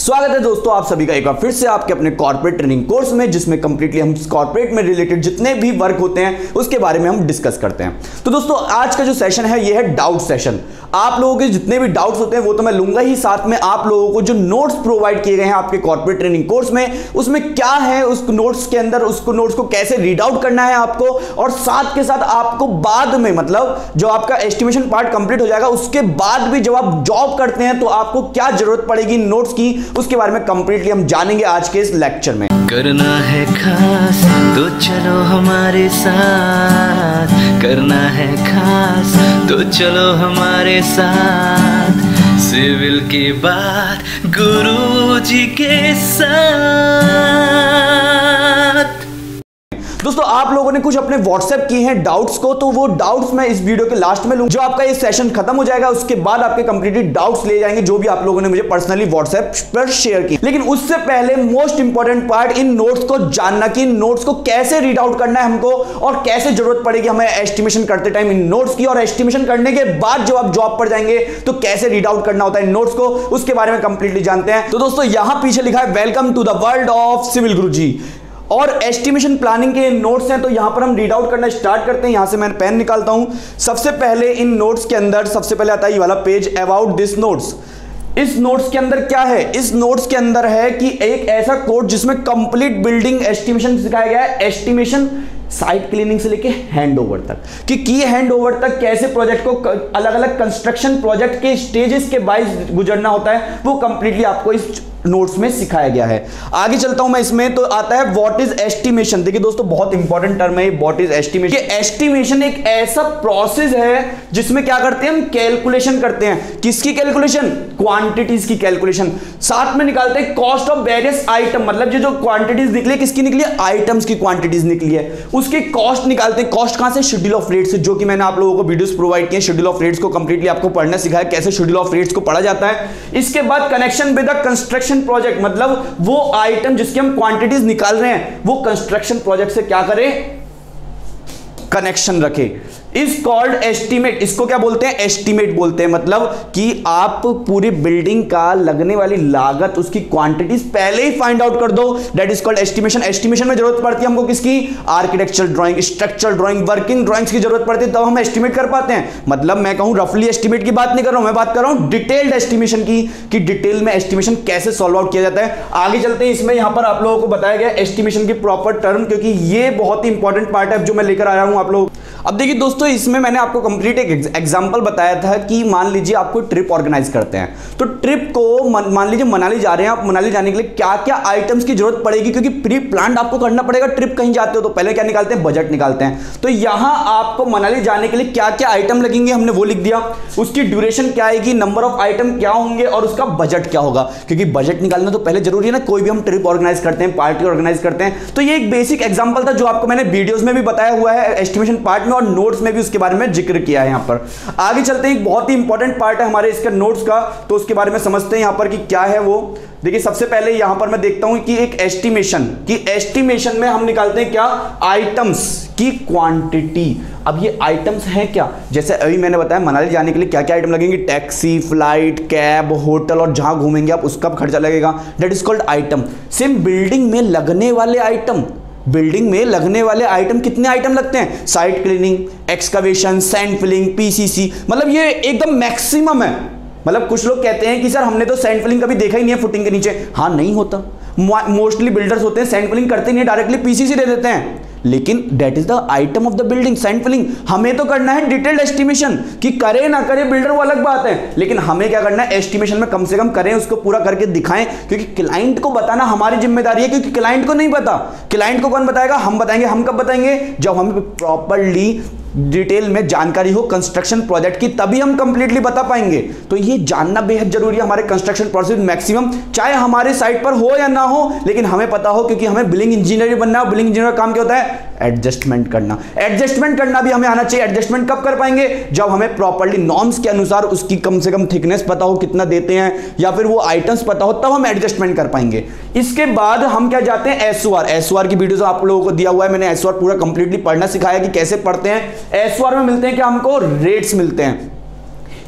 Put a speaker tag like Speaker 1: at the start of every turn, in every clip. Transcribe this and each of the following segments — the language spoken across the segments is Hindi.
Speaker 1: स्वागत है दोस्तों आप सभी का एक बार फिर से आपके अपने कॉर्पोरेट ट्रेनिंग कोर्स में, जिसमें कंप्लीटली हम कॉर्पोरेट में रिलेटेड जितने भी वर्क होते हैं उसके बारे में हम डिस्कस करते हैं। तो दोस्तों आज का जो सेशन है ये है डाउट सेशन। आप लोगों के जितने भी डाउट्स होते हैं वो तो मैं लूंगा ही, साथ में आप लोगों को जो नोट्स प्रोवाइड किए गए हैं आपके कॉर्पोरेट ट्रेनिंग कोर्स में, उसमें क्या है उस नोट्स के अंदर, उसको नोट्स को कैसे रीड आउट करना है आपको, और साथ के साथ आपको बाद में मतलब जो आपका एस्टिमेशन पार्ट कंप्लीट हो जाएगा उसके बाद भी जब आप जॉब करते हैं तो आपको क्या जरूरत पड़ेगी नोट्स की, उसके बारे में कंप्लीटली हम जानेंगे आज के इस लेक्चर में।
Speaker 2: करना है खास तो चलो हमारे साथ, करना है खास तो चलो हमारे साथ, सिविल की बात गुरुजी के साथ।
Speaker 1: दोस्तों आप लोगों ने कुछ अपने व्हाट्सएप किए हैं डाउट्स को, तो वो डाउट्स मैं इस वीडियो के लास्ट में लूंगा। जो आपका ये सेशन खत्म हो जाएगा उसके बाद आपके कंप्लीटली डाउट्स ले जाएंगे जो भी आप लोगों ने मुझे पर्सनली व्हाट्सएप पर शेयर की। लेकिन उससे पहले most important part in notes को जानना कि इन नोट्स को कैसे रीड आउट करना है हमको, और कैसे जरूरत पड़ेगी हमें एस्टिमेशन करते टाइम इन नोट्स की, और एस्टिमेशन करने के बाद जब आप जॉब पर जाएंगे तो कैसे रीड आउट करना होता है इन नोट्स को, उसके बारे में कंप्लीटली जानते हैं। तो दोस्तों यहां पीछे लिखा है welcome to the world of civil Guruji, और एस्टिमेशन प्लानिंग के नोट्स हैं। तो यहां पर हम रीड आउट करना स्टार्ट करते हैं। यहां से मैं पेन निकालता हूं। सबसे पहले इन नोट्स के अंदर सबसे पहले आता है ये वाला पेज, अबाउट दिस नोट्स। इस नोट्स के अंदर क्या है? इस नोट्स के अंदर है कि एक ऐसा कोड जिसमें कंप्लीट बिल्डिंग एस्टिमेशन सिखाया गया है। एस्टिमेशन साइट क्लीनिंग से लेके हैंडओवर तक, कि हैंडओवर तक कैसे प्रोजेक्ट को अलग अलग कंस्ट्रक्शन प्रोजेक्ट के स्टेजेस के वाइज गुजरना होता है, वो कंप्लीटली आपको इस नोट्स में सिखाया गया है। आगे चलता हूं मैं इसमें, तो आता है व्हाट इज एस्टिमेशन। देखिए दोस्तों बहुत इंपॉर्टेंट टर्म है व्हाट इज एस्टिमेशन। एस्टिमेशन एक ऐसा प्रोसेस है जिसमें क्या करते हैं हम कैलकुलेशन करते हैं। किसकी कैलकुलेशन? क्वांटिटीज की कैलकुलेशन। साथ में निकालते हैं कॉस्ट ऑफ वेरियस आइटम, मतलब जो क्वांटिटीज निकली किसकी निकली है? आइटम्स की क्वांटिटीज निकली है, उसकी कॉस्ट निकालते हैं। कॉस्ट कहां से? शेड्यूल ऑफ रेट्स से, जो कि मैंने आप लोगों को वीडियोस प्रोवाइड किए। शेड्यूल ऑफ रेट्स को कंप्लीटली आपको पढ़ना सिखाया कैसे शेड्यूल ऑफ रेट्स को पढ़ा जाता है। इसके बाद connection with the construction project, मतलब वो आइटम जिसकी हम क्वांटिटीज निकाल रहे हैं वो कंस्ट्रक्शन प्रोजेक्ट से क्या करें? कनेक्शन रखे। Is called estimate. इसको क्या बोलते हैं? एस्टीमेट बोलते हैं। मतलब कि आप पूरी बिल्डिंग का लगने वाली लागत, उसकी क्वांटिटीज पहले ही फाइंड आउट कर दो, that is called estimation. Estimation में जरूरत पड़ती है हमको किसकी? Architectural drawing, structural drawing, working drawings की जरूरत पड़ती है, तब हम एस्टिमेट कर पाते हैं। मतलब मैं कहूं रफली एस्टिमेट की बात नहीं कर रहा हूं, मैं बात कर रहा हूं डिटेल्ड एस्टिमेशन की, कि डिटेल में एस्टिमेशन कैसे सॉल्व आउट किया जाता है। आगे चलते हैं, इसमें यहां पर आप लोगों को बताया गया एस्टिमेशन की प्रॉपर टर्म, क्योंकि ये बहुत ही इंपॉर्टेंट पार्ट है जो मैं लेकर आया हूं आप लोग। अब देखिए दोस्तों इसमें मैंने आपको कंप्लीट एक एग्जांपल बताया था कि मान लीजिए आपको ट्रिप ऑर्गेनाइज करते हैं, तो ट्रिप को मान लीजिए मनाली जा रहे हैं आप। मनाली जाने के लिए क्या क्या आइटम्स की जरूरत पड़ेगी, क्योंकि प्री प्लान आपको करना पड़ेगा। ट्रिप कहीं जाते हो तो पहले क्या निकालते हैं? बजट निकालते हैं। तो यहां आपको मनाली जाने के लिए क्या क्या आइटम लगेंगे हमने वो लिख दिया, उसकी ड्यूरेशन क्या आएगी, नंबर ऑफ आइटम क्या होंगे, और उसका बजट क्या होगा, क्योंकि बजट निकालना तो पहले जरूरी है ना। कोई भी हम ट्रिप ऑर्गेनाइज करते हैं, पार्टी ऑर्गेनाइज करते हैं, तो ये एक बेसिक एग्जांपल था जो आपको मैंने वीडियोस में भी बताया हुआ है एस्टिमेशन पार्ट में, और नोट्स में भी उसके बारे में जिक्र किया है। यहां पर आगे चलते हैं, एक बहुत ही इंपॉर्टेंट पार्ट है हमारे इसके नोट्स का, तो उसके बारे में समझते हैं यहां पर कि क्या है वो। देखिए सबसे पहले यहां पर मैं देखता हूं कि एक एस्टिमेशन, कि एस्टिमेशन में हम निकालते हैं क्या? आइटम्स की क्वांटिटी। अब ये आइटम्स हैं क्या? जैसे अभी मैंने बताया मनाली जाने के लिए क्या क्या आइटम लगेंगे, टैक्सी, फ्लाइट, कैब, होटल, और जहां घूमेंगे आप उसका खर्चा लगेगा, that is called item. Same building में लगने वाले आइटम, बिल्डिंग में लगने वाले आइटम कितने आइटम लगते हैं? Site cleaning, excavation, sand filling, PCC, मतलब ये एकदम मैक्सिमम है। मतलब कुछ लोग कहते हैं कि सर हमने तो सैंड फिलिंग कभी देखा ही नहीं है फुटिंग के नीचे। हाँ नहीं होता, मोस्टली बिल्डर्स होते हैं सैंड फिलिंग करते नहीं है, डायरेक्टली पीसीसी दे देते हैं। लेकिन that is the item of the building, sand filling. हमें तो करना है डिटेल्ड एस्टिमेशन, कि करे ना करे बिल्डर वो अलग बात है, लेकिन हमें क्या करना है? एस्टिमेशन में कम से कम करें, उसको पूरा करके दिखाएं, क्योंकि क्लाइंट को बताना हमारी जिम्मेदारी है, क्योंकि क्लाइंट को नहीं पता। क्लाइंट को कौन बताएगा? हम बताएंगे। हम कब बताएंगे? जब हमें प्रॉपर्ली डिटेल में जानकारी हो कंस्ट्रक्शन प्रोजेक्ट की, तभी हम कंप्लीटली बता पाएंगे। तो ये जानना बेहद जरूरी है हमारे कंस्ट्रक्शन प्रोसेस मैक्सिमम, चाहे हमारे साइट पर हो या ना हो, लेकिन हमें पता हो, क्योंकि हमें बिलिंग इंजीनियर बनना है। बिलिंग इंजीनियर का काम क्या होता है? एडजस्टमेंट करना। एडजस्टमेंट करना भी हमें आना चाहिए। एडजस्टमेंट कब कर पाएंगे? जब हमें प्रॉपर्ली नॉर्म्स के अनुसार उसकी कम से कम थिकनेस पता हो, कितना देते हैं, या फिर वो आइटम्स पता हो, तब हम एडजस्टमेंट कर पाएंगे। इसके बाद हम क्या जाते हैं? एसओआर। एसओआर की वीडियोस आप लोगों को दिया हुआ है, मैंने एसओआर पूरा कंप्लीटली पढ़ना सिखाया कि कैसे पढ़ते हैं। एसओआर में मिलते हैं कि हमको रेट्स मिलते हैं।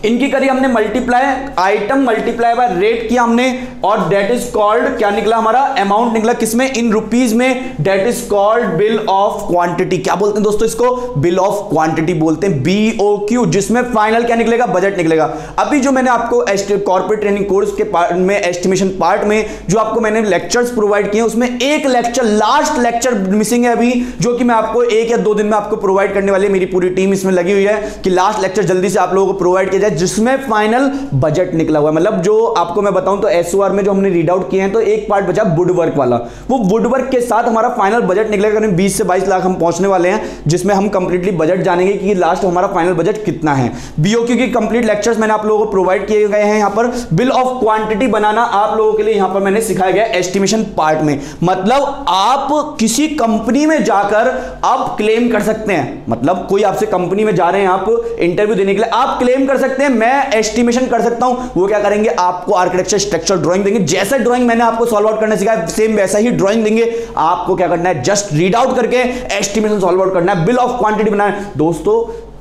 Speaker 1: इनकी करी हमने multiply, item multiply by rate किया हमने, और दैट इज कॉल्ड क्या निकला हमारा, अमाउंट निकला किसमें, इन रुपीज में, that is called bill of quantity. क्या बोलते हैं दोस्तों इसको, बिल ऑफ क्वांटिटी बोलते हैं, BOQ, जिसमें फाइनल क्या निकलेगा, बजट निकलेगा। अभी जो मैंने आपको कॉर्पोरेट ट्रेनिंग कोर्स के पार्ट में, एस्टिमेशन पार्ट में जो आपको मैंने लेक्चर्स प्रोवाइड किए, उसमें एक लेक्चर, लास्ट लेक्चर मिसिंग है अभी, जो कि मैं आपको 1 या 2 दिन में आपको प्रोवाइड करने वाली है। मेरी पूरी टीम इसमें लगी हुई है कि लास्ट लेक्चर जल्दी से आप लोगों को प्रोवाइड किया जाए, जिसमें फाइनल बजट निकला हुआ है। मतलब जो आपको मैं बताऊं तो SOR में जो हमने रीड आउट किए हैं, तो एक पार्ट बचा वुड वर्क वाला, वो वुड वर्क के साथ हमारा फाइनल बजट निकलेगा, 20 से 22 लाख हम पहुंचने वाले हैं, जिसमें हम कंप्लीटली बजट जानेंगे कि लास्ट हमारा फाइनल बजट कितना है। BOQ की कंप्लीट लेक्चर्स मैंने आप लोगों को प्रोवाइड किए गए हैं। यहां पर बिल ऑफ क्वांटिटी बनाना आप लोगों के लिए यहां पर मैंने सिखाया गया एस्टिमेशन पार्ट में। मतलब आप किसी कंपनी में जाकर आप क्लेम कर सकते हैं, मतलब कोई आपसे कंपनी में जा रहे हैं आप इंटरव्यू देने के लिए, आप क्लेम कर सकते हैं मैं एस्टिमेशन कर सकता हूं। वो क्या करेंगे, आपको आर्किटेक्चर स्ट्रक्चर ड्राइंग देंगे, जैसा ड्राइंग मैंने आपको सॉल्व आउट करना सिखाया सेम वैसा ही ड्राइंग देंगे। आपको क्या करना है, जस्ट रीड आउट करके एस्टिमेशन सॉल्व आउट करना है, बिल ऑफ क्वांटिटी बनाना है। दोस्तों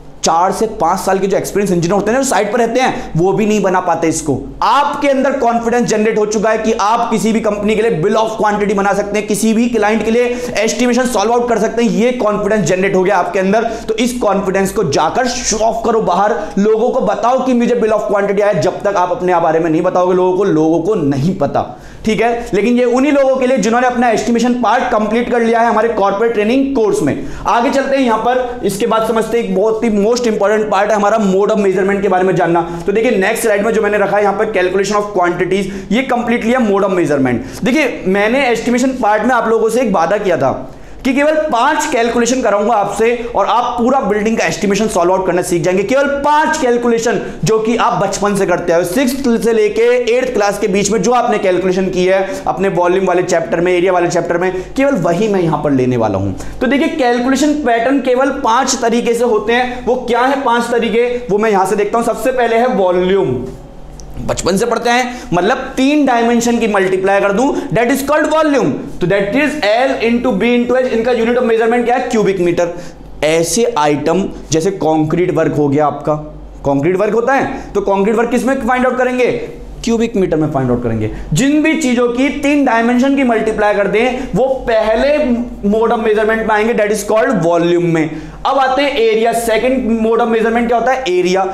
Speaker 1: 4 से 5 साल के जो एक्सपीरियंस इंजीनियर होते हैं जो साइट पर रहते हैं, वो भी नहीं बना पाते इसको। आपके अंदर कॉन्फिडेंस जनरेट हो चुका है कि आप किसी भी कंपनी के लिए बिल ऑफ क्वांटिटी बना सकते हैं, किसी भी क्लाइंट के लिए एस्टिमेशन सॉल्व आउट कर सकते हैं। ये कॉन्फिडेंस जनरेट हो गया आपके अंदर, तो इस कॉन्फिडेंस को जाकर शो ऑफ करो बाहर, लोगों को बताओ कि मुझे बिल ऑफ क्वांटिटी आया। जब तक आप अपने बारे में नहीं बताओगे लोगों को नहीं पता, ठीक है। लेकिन ये उन्हीं लोगों के लिए जिन्होंने अपना एस्टिमेशन पार्ट कंप्लीट कर लिया है हमारे कॉर्पोरेट ट्रेनिंग कोर्स में। आगे चलते हैं यहां पर, इसके बाद समझते हैं एक बहुत ही मोस्ट इंपॉर्टेंट पार्ट है हमारा मोड ऑफ मेजरमेंट के बारे में जानना। तो देखिए नेक्स्ट स्लाइड में जो मैंने रखा है यहां पर कैलकुलेशन ऑफ क्वांटिटीज, ये कंप्लीटली है मोड ऑफ मेजरमेंट। देखिए मैंने एस्टिमेशन पार्ट में आप लोगों से एक वादा किया था कि केवल 5 कैलकुलेशन कराऊंगा आपसे और आप पूरा बिल्डिंग का एस्टिमेशन सॉल्व आउट करना सीख जाएंगे। केवल 5 कैलकुलेशन जो कि आप बचपन से करते हो, 6th से लेके 8th क्लास के बीच में जो आपने कैलकुलेशन की है अपने वॉल्यूम वाले चैप्टर में, एरिया वाले चैप्टर में, केवल वही मैं यहां पर लेने वाला हूं। तो देखिए कैलकुलेशन पैटर्न केवल 5 तरीके से होते हैं। वो क्या है 5 तरीके, वो मैं यहां से देखता हूं। सबसे पहले है वॉल्यूम, बचपन से पढ़ते हैं, मतलब 3 डायमेंशन की मल्टीप्लाई कर दूं, दैट इज कॉल्ड वॉल्यूम। तो that is L into B into H। इनका यूनिट ऑफ मेजरमेंट क्या है, क्यूबिक मीटर। ऐसे आइटम जैसे कंक्रीट वर्क हो गया, आपका कंक्रीट वर्क होता है तो कंक्रीट वर्क किस में फाइंड आउट करेंगे, क्यूबिक मीटर में फाइंड आउट करेंगे। जिन भी चीजों की 3 डायमेंशन की मल्टीप्लाई कर दें वो पहले मोड ऑफ मेजरमेंट में आएंगे, दैट इज कॉल्ड वॉल्यूम में। अब आते हैं area. Second mode of measurement क्या होता है, एरिया।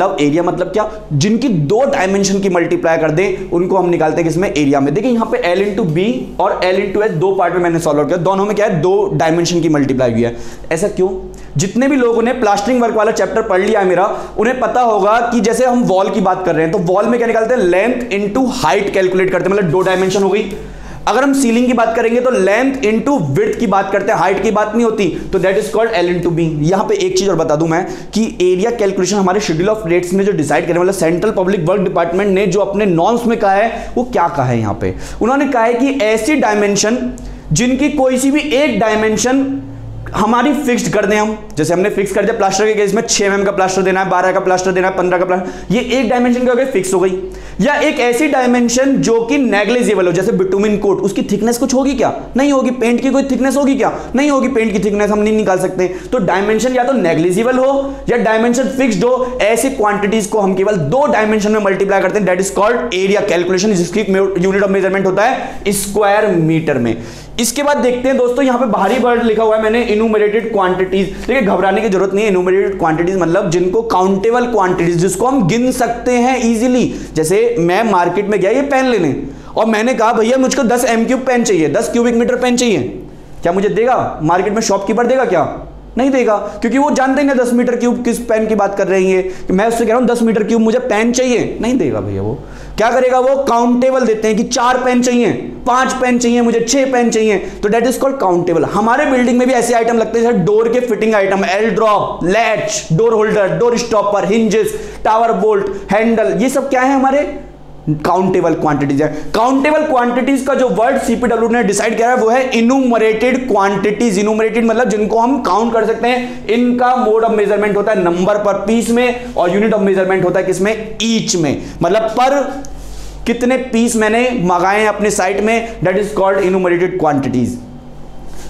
Speaker 1: मतलब क्या, जिनकी 2 डायमेंशन की मल्टीप्लाई कर दें उनको हम निकालते हैं किसमें, एरिया में। देखिए यहां पे L इंटू B और L इंटू H 2 पार्ट में मैंने सॉल्व किया, दोनों में क्या है 2 डायमेंशन की मल्टीप्लाई हुई है। ऐसा क्यों, जितने भी लोगों ने प्लास्टरिंग वर्क वाला चैप्टर पढ़ लिया है मेरा, उन्हें पता होगा कि जैसे हम वॉल की बात कर रहे हैं तो वॉल में क्या निकालते हैं, लेंथ इंटू हाइट कैलकुलेट करते हैं, मतलब 2 डायमेंशन हो गई। अगर हम सीलिंग की बात करेंगे तो लेंथ इंटू विड्थ की बात करते हैं, हाइट की बात नहीं होती, तो that is called L into B। यहां पे एक चीज और बता दूं मैं कि एरिया कैलकुलेशन हमारे शेड्यूल ऑफ रेट्स में जो डिसाइड करने वाला सेंट्रल पब्लिक वर्क डिपार्टमेंट ने जो अपने नॉर्म्स में कहा है, वो क्या कहा है यहां पे, उन्होंने कहा है कि ऐसी डायमेंशन जिनकी कोई सी भी एक डायमेंशन हमारी फिक्स्ड कर दें हम, जैसे हमने फिक्स कर दिया प्लास्टर के केस में 6 mm का प्लास्टर देना है, 12 का प्लास्टर देना है, 15 का प्लास्टर, ये एक डायमेंशन क्या हो गई, फिक्स हो गई। या एक ऐसी डायमेंशन जो कि नेग्लिजिबल हो, जैसे बिटुमिन कोट, उसकी थिकनेस कुछ होगी क्या, नहीं होगी। पेंट की कोई थिकनेस होगी क्या, नहीं होगी। पेंट की थिकनेस हम नहीं निकाल सकते। तो डायमेंशन या तो नेग्लिजिबल हो या डायमेंशन फिक्स्ड हो, ऐसी क्वांटिटीज को हम केवल 2 डायमेंशन में मल्टीप्लाई करते हैं, that is called area calculation, जिसकी यूनिट ऑफ मेजरमेंट होता है स्क्वायर मीटर में। इसके बाद देखते हैं दोस्तों, यहां पे बाहरी वर्ड लिखा हुआ है मैंने, इनुमरेटेड क्वांटिटीज। देखिए घबराने की जरूरत नहीं है, इनुमरेटेड क्वांटिटीज मतलब जिनको काउंटेबल क्वांटिटीज, जिसको हम गिन सकते हैं इजीली। जैसे मैं मार्केट में गया ये पेन लेने और मैंने कहा भैया मुझको 10 m³ पेन चाहिए, 10 क्यूबिक मीटर पेन चाहिए, क्या मुझे देगा? मार्केट में शॉपकीपर देगा क्या? नहीं देगा, क्योंकि वो जानते हैं 10 मीटर क्यूब किस पेन की बात कर रही है। कि मैं उससे कह रहा हूं 10 मीटर क्यूब मुझे पेन चाहिए, नहीं देगा भैया। वो क्या करेगा, वो काउंटेबल देते हैं कि 4 पेन चाहिए, 5 पेन चाहिए, मुझे 6 पेन चाहिए, तो दैट इज कॉल्ड काउंटेबल। हमारे बिल्डिंग में भी ऐसे आइटम लगते हैं, डोर के fitting item, L drop, latch, door holder, door stopper, hinges, tower bolt, handle, ये सब क्या है हमारे काउंटेबल क्वांटिटीज है। काउंटेबल क्वांटिटीज का जो वर्ड सीपीडब्ल्यू ने डिसाइड किया है वो है इनुमरेटेड क्वांटिटीज। इनुमरेटेड मतलब जिनको हम काउंट कर सकते हैं। इनका मोड ऑफ मेजरमेंट होता है नंबर पर पीस में और यूनिट ऑफ मेजरमेंट होता है किसमें, ईच में, मतलब पर कितने पीस मैंने मंगाए हैं अपने साइट में, that is called enumerated quantities.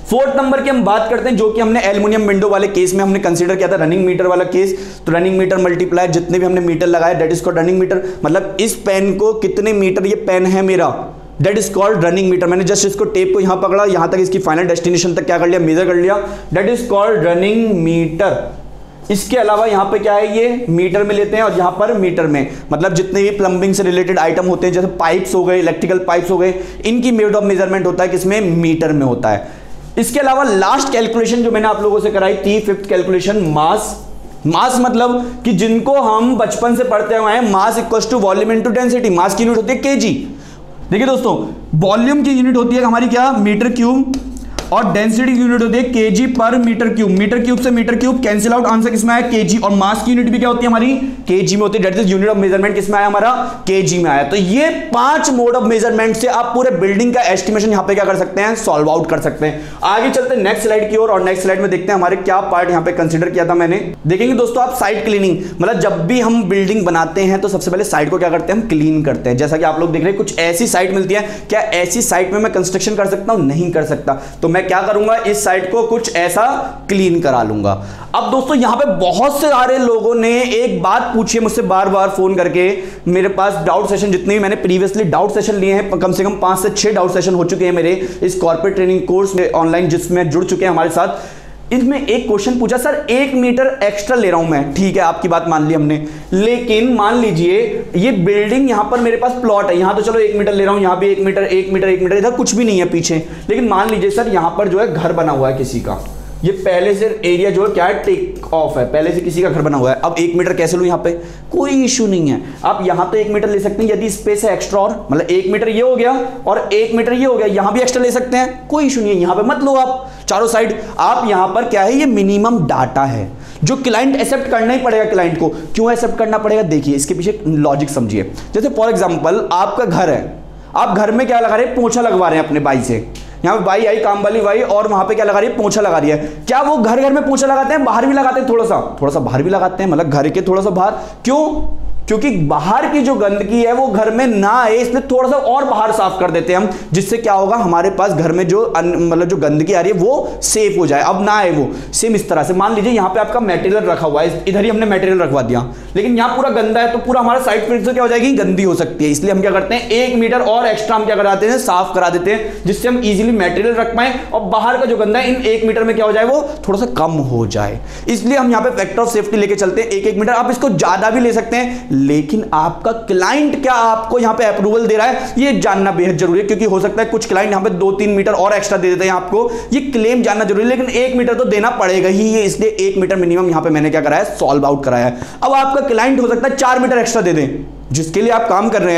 Speaker 1: Fourth number की हम बात करते हैं, जो कि हमने एल्युमिनियम विंडो वाले केस में हमने कंसीडर किया था, रनिंग मीटर वाला केस। तो रनिंग मीटर मल्टीप्लाई जितने भी हमने मीटर लगाए that is called running metre. मतलब इस पेन को कितने मीटर, ये पेन है मेरा, that is called running metre. मैंने जस्ट इसको टेप को यहां पकड़ा, यहां तक इसकी फाइनल डेस्टिनेशन तक क्या कर लिया, मेजर कर लिया, that is called running metre. इसके अलावा यहां पे क्या है, ये मीटर में लेते हैं और यहां पर मीटर में, मतलब जितने भी प्लम्बिंग से रिलेटेड आइटम होते हैं, जैसे पाइप्स हो गए, इलेक्ट्रिकल पाइप्स हो गए, इनकी मेथड ऑफ मेजरमेंट होता है किसमें, मीटर में होता है। इसके अलावा लास्ट कैलकुलेशन जो मैंने आप लोगों से कराई थी, फिफ्थ कैलकुलेशन, मास। मास मतलब कि जिनको हम बचपन से पढ़ते हुए हैं, mass equals to volume into density. Mass की यूनिट होती है केजी। देखिए दोस्तों, वॉल्यूम की यूनिट होती है हमारी क्या, मीटर क्यूब, और डेंसिटी की यूनिट होती है केजी पर मीटर क्यूब। मीटर क्यूब से metre cube cancel out, answer किसमें आया, केजी। और मास की यूनिट भी क्या होती है हमारी, केजी में होती है, that is unit of measurement किसमें आया हमारा, केजी में आया। तो ये 5 मोड ऑफ मेजरमेंट से आप पूरे बिल्डिंग का एस्टिमेशन यहां पे क्या कर सकते हैं, सॉल्व आउट कर सकते हैं। आगे चलते हैं नेक्स्ट स्लाइड की ओर, और नेक्स्ट स्लाइड में देखते हैं हमारे क्या पार्ट यहां पे कंसीडर किया था मैंने। देखेंगे दोस्तों आप, साइट क्लीनिंग, मतलब जब भी हम बिल्डिंग बनाते हैं तो सबसे पहले साइट को क्या करते हैं, हम क्लीन करते हैं। जैसा कि आप लोग देख रहे हैं, कुछ ऐसी साइट मिलती है, क्या ऐसी साइट में मैं कंस्ट्रक्शन कर सकता हूं, नहीं कर सकता। तो मैं क्या करूंगा, इस साइट को कुछ ऐसा क्लीन करा लूंगा। अब दोस्तों यहां पे बहुत से सारे लोगों ने एक बात पूछी है मुझसे बार बार फोन करके, मेरे पास डाउट सेशन जितने भी मैंने प्रीवियसली डाउट सेशन लिए हैं, कम से कम 5 से 6 डाउट सेशन हो चुके हैं मेरे इस कॉर्पोरेट ट्रेनिंग कोर्स में ऑनलाइन, जिसमें जुड़ चुके हैं हमारे साथ। इनमें एक क्वेश्चन पूछा, सर 1 मीटर एक्स्ट्रा ले रहा हूं मैं, ठीक है आपकी बात मान ली हमने, लेकिन मान लीजिए ये बिल्डिंग यहां पर मेरे पास प्लॉट है, यहां तो चलो 1 मीटर ले रहा हूं, यहां भी 1 मीटर 1 मीटर 1 मीटर, इधर कुछ भी नहीं है पीछे, लेकिन मान लीजिए सर यहां पर जो है घर बना हुआ है किसी का, ये पहले से एरिया जो है क्या है, टेक ऑफ है, पहले से किसी का घर बना हुआ है। अब 1 मीटर कैसे लूं, यहां पे कोई इशू नहीं है, आप यहां तो 1 मीटर ले सकते हैं, यदि स्पेस है एक्स्ट्रा, और मतलब 1 मीटर ये हो गया और 1 मीटर ये हो गया, यहां भी एक्स्ट्रा ले सकते हैं, कोई इशू नहीं है। यहां पे मत लो आप चारों साइड, आप यहां पर क्या है, ये मिनिमम डाटा है जो क्लाइंट एक्सेप्ट करना ही पड़ेगा। क्लाइंट को क्यों एक्सेप्ट करना पड़ेगा, देखिए इसके पीछे लॉजिक समझिए। जैसे फॉर एग्जांपल आपका घर है, आप घर में क्या लगा रहे हैं, पोछा लगवा रहे हैं अपने बाई से, यहाँ पे बाई आई, काम वाली बाई, और वहां पे क्या लगा रही है, पोछा लगा रही है। क्या वो घर घर में पोछा लगाते हैं, बाहर भी लगाते हैं, थोड़ा सा बाहर भी लगाते हैं, मतलब घर के थोड़ा सा बाहर, क्यों, क्योंकि बाहर की जो गंदगी है वो घर में ना आए, इसलिए थोड़ा सा और बाहर साफ कर देते हैं हम, जिससे क्या होगा, हमारे पास घर में जो मतलब जो गंदगी आ रही है वो सेफ हो जाए, अब ना आए वो। सेम इस तरह से मान लीजिए यहाँ पे आपका मटेरियल रखा हुआ है, इधर ही हमने मटेरियल रखवा दिया, लेकिन यहाँ पूरा गंदा है, तो पूरा हमारा साइड फिर से क्या हो जाएगी, गंदी हो सकती है। इसलिए हम क्या करते हैं, 1 मीटर और एक्स्ट्रा हम क्या कराते हैं, साफ करा देते हैं, जिससे हम इजीली मटेरियल रख पाए और बाहर का जो गंदा है इन 1 मीटर में क्या हो जाए, वो थोड़ा सा कम हो जाए। इसलिए हम यहाँ पे फैक्टर ऑफ सेफ्टी लेके चलते हैं, 1-1 मीटर। आप इसको ज्यादा भी ले सकते हैं, लेकिन आपका क्लाइंट क्या आपको यहाँ पे अप्रूवल दे रहा है ये जानना बेहद जरूरी है, क्योंकि हो सकता है कुछ क्लाइंट यहाँ पे 2-3 मीटर और एक्स्ट्रा दे देते हैं आपको, ये क्लेम जानना जरूरी है, लेकिन 1 मीटर तो देना पड़ेगा ही, ये इसलिए 1 मीटर मिनिमम यहाँ पे मैंने क्या कराया, सॉल्व आउट कराया है। अब आपका क्लाइंट हो सकता है 4 मीटर एक्स्ट्रा दे दे, जिसके लिए आप काम कर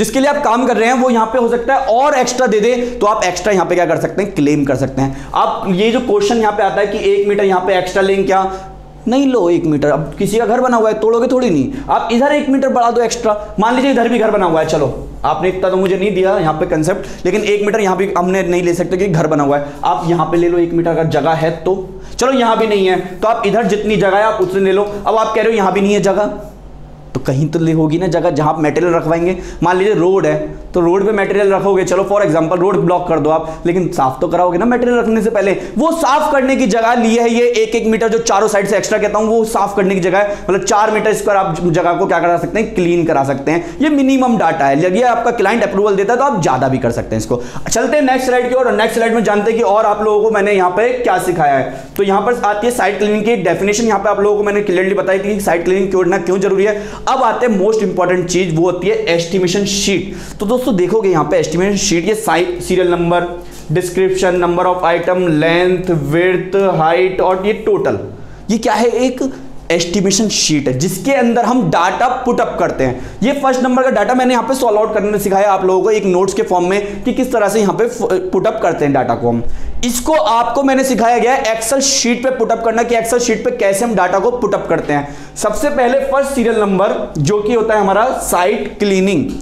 Speaker 1: रहे हैं वो यहां पे हो सकता है और एक्स्ट्रा दे दे, तो आप एक्स्ट्रा यहां पे क्या कर सकते हैं, क्लेम कर सकते हैं। आप ये जो क्वेश्चन यहां पे आता है कि 1 मीटर यहां पे एक्स्ट्रा लेंगे, क्या नहीं लो 1 मीटर, अब किसी का घर बना हुआ है तोड़ोगे थोड़ी नहीं, आप इधर 1 मीटर बढ़ा दो एक्स्ट्रा। मान लीजिए इधर भी घर बना हुआ है, चलो आपने इतना तो मुझे नहीं दिया यहाँ पे कंसेप्ट, लेकिन 1 मीटर यहाँ भी हमने नहीं ले सकते क्योंकि घर बना हुआ है, आप यहाँ पे ले लो 1 मीटर, अगर जगह है तो। चलो यहाँ भी नहीं है तो आप इधर जितनी जगह है आप उससे ले लो। अब आप कह रहे हो यहाँ भी नहीं है जगह, तो कहीं तो ले होगी ना जगह जहां आप मटेरियल रखवाएंगे। मान लीजिए रोड है तो रोड पे मटेरियल रखोगे, चलो फॉर एग्जांपल रोड ब्लॉक कर दो आप, लेकिन साफ तो कराओगे ना मटेरियल रखने से पहले। वो साफ करने की जगह ली है ये 1-1 मीटर जो चारों साइड से एक्स्ट्रा कहता हूं, वो साफ करने की जगह है, मतलब 4 मीटर स्क्वायर आप जगह को क्या करा सकते हैं, क्लीन करा सकते हैं। ये मिनिमम डाटा है, यदि आपका क्लाइंट अप्रूवल देता है तो आप ज्यादा भी कर सकते हैं इसको। चलते हैं नेक्स्ट स्लाइड की ओर, नेक्स्ट स्लाइड में जानते हैं कि और आप लोगों को मैंने यहाँ पे क्या सिखाया है। तो यहाँ पर आती है साइट क्लीनिंग की डेफिनेशन, यहाँ पे आप लोगों को मैंने क्लियरली बताई थी साइट क्लीनिंग क्यों जरूरी है। अब आते हैं मोस्ट इंपॉर्टेंट चीज, वो होती है एस्टिमेशन शीट। तो दोस्तों देखोगे यहाँ पे एस्टिमेशन शीट, ये site serial number, description, number of item, length, width, height और ये टोटल, ये क्या है, एक एस्टिमेशन शीट है जिसके अंदर हम डाटा पुट अप करते हैं। ये फर्स्ट नंबर का डाटा मैंने यहाँ पे सॉल्व आउट करने सिखाया आप लोगों को एक नोट्स के फॉर्म में कि किस तरह से यहाँ पे पुट अप करते हैं डाटा को हम। इसको आपको मैंने सिखाया गया है एक्सेल शीट पे पुट अप करना, कि एक्सेल शीट पे कैसे हम डाटा को पुट अप करते हैं। सबसे पहले फर्स्ट सीरियल नंबर जो कि होता है हमारा साइट क्लीनिंग।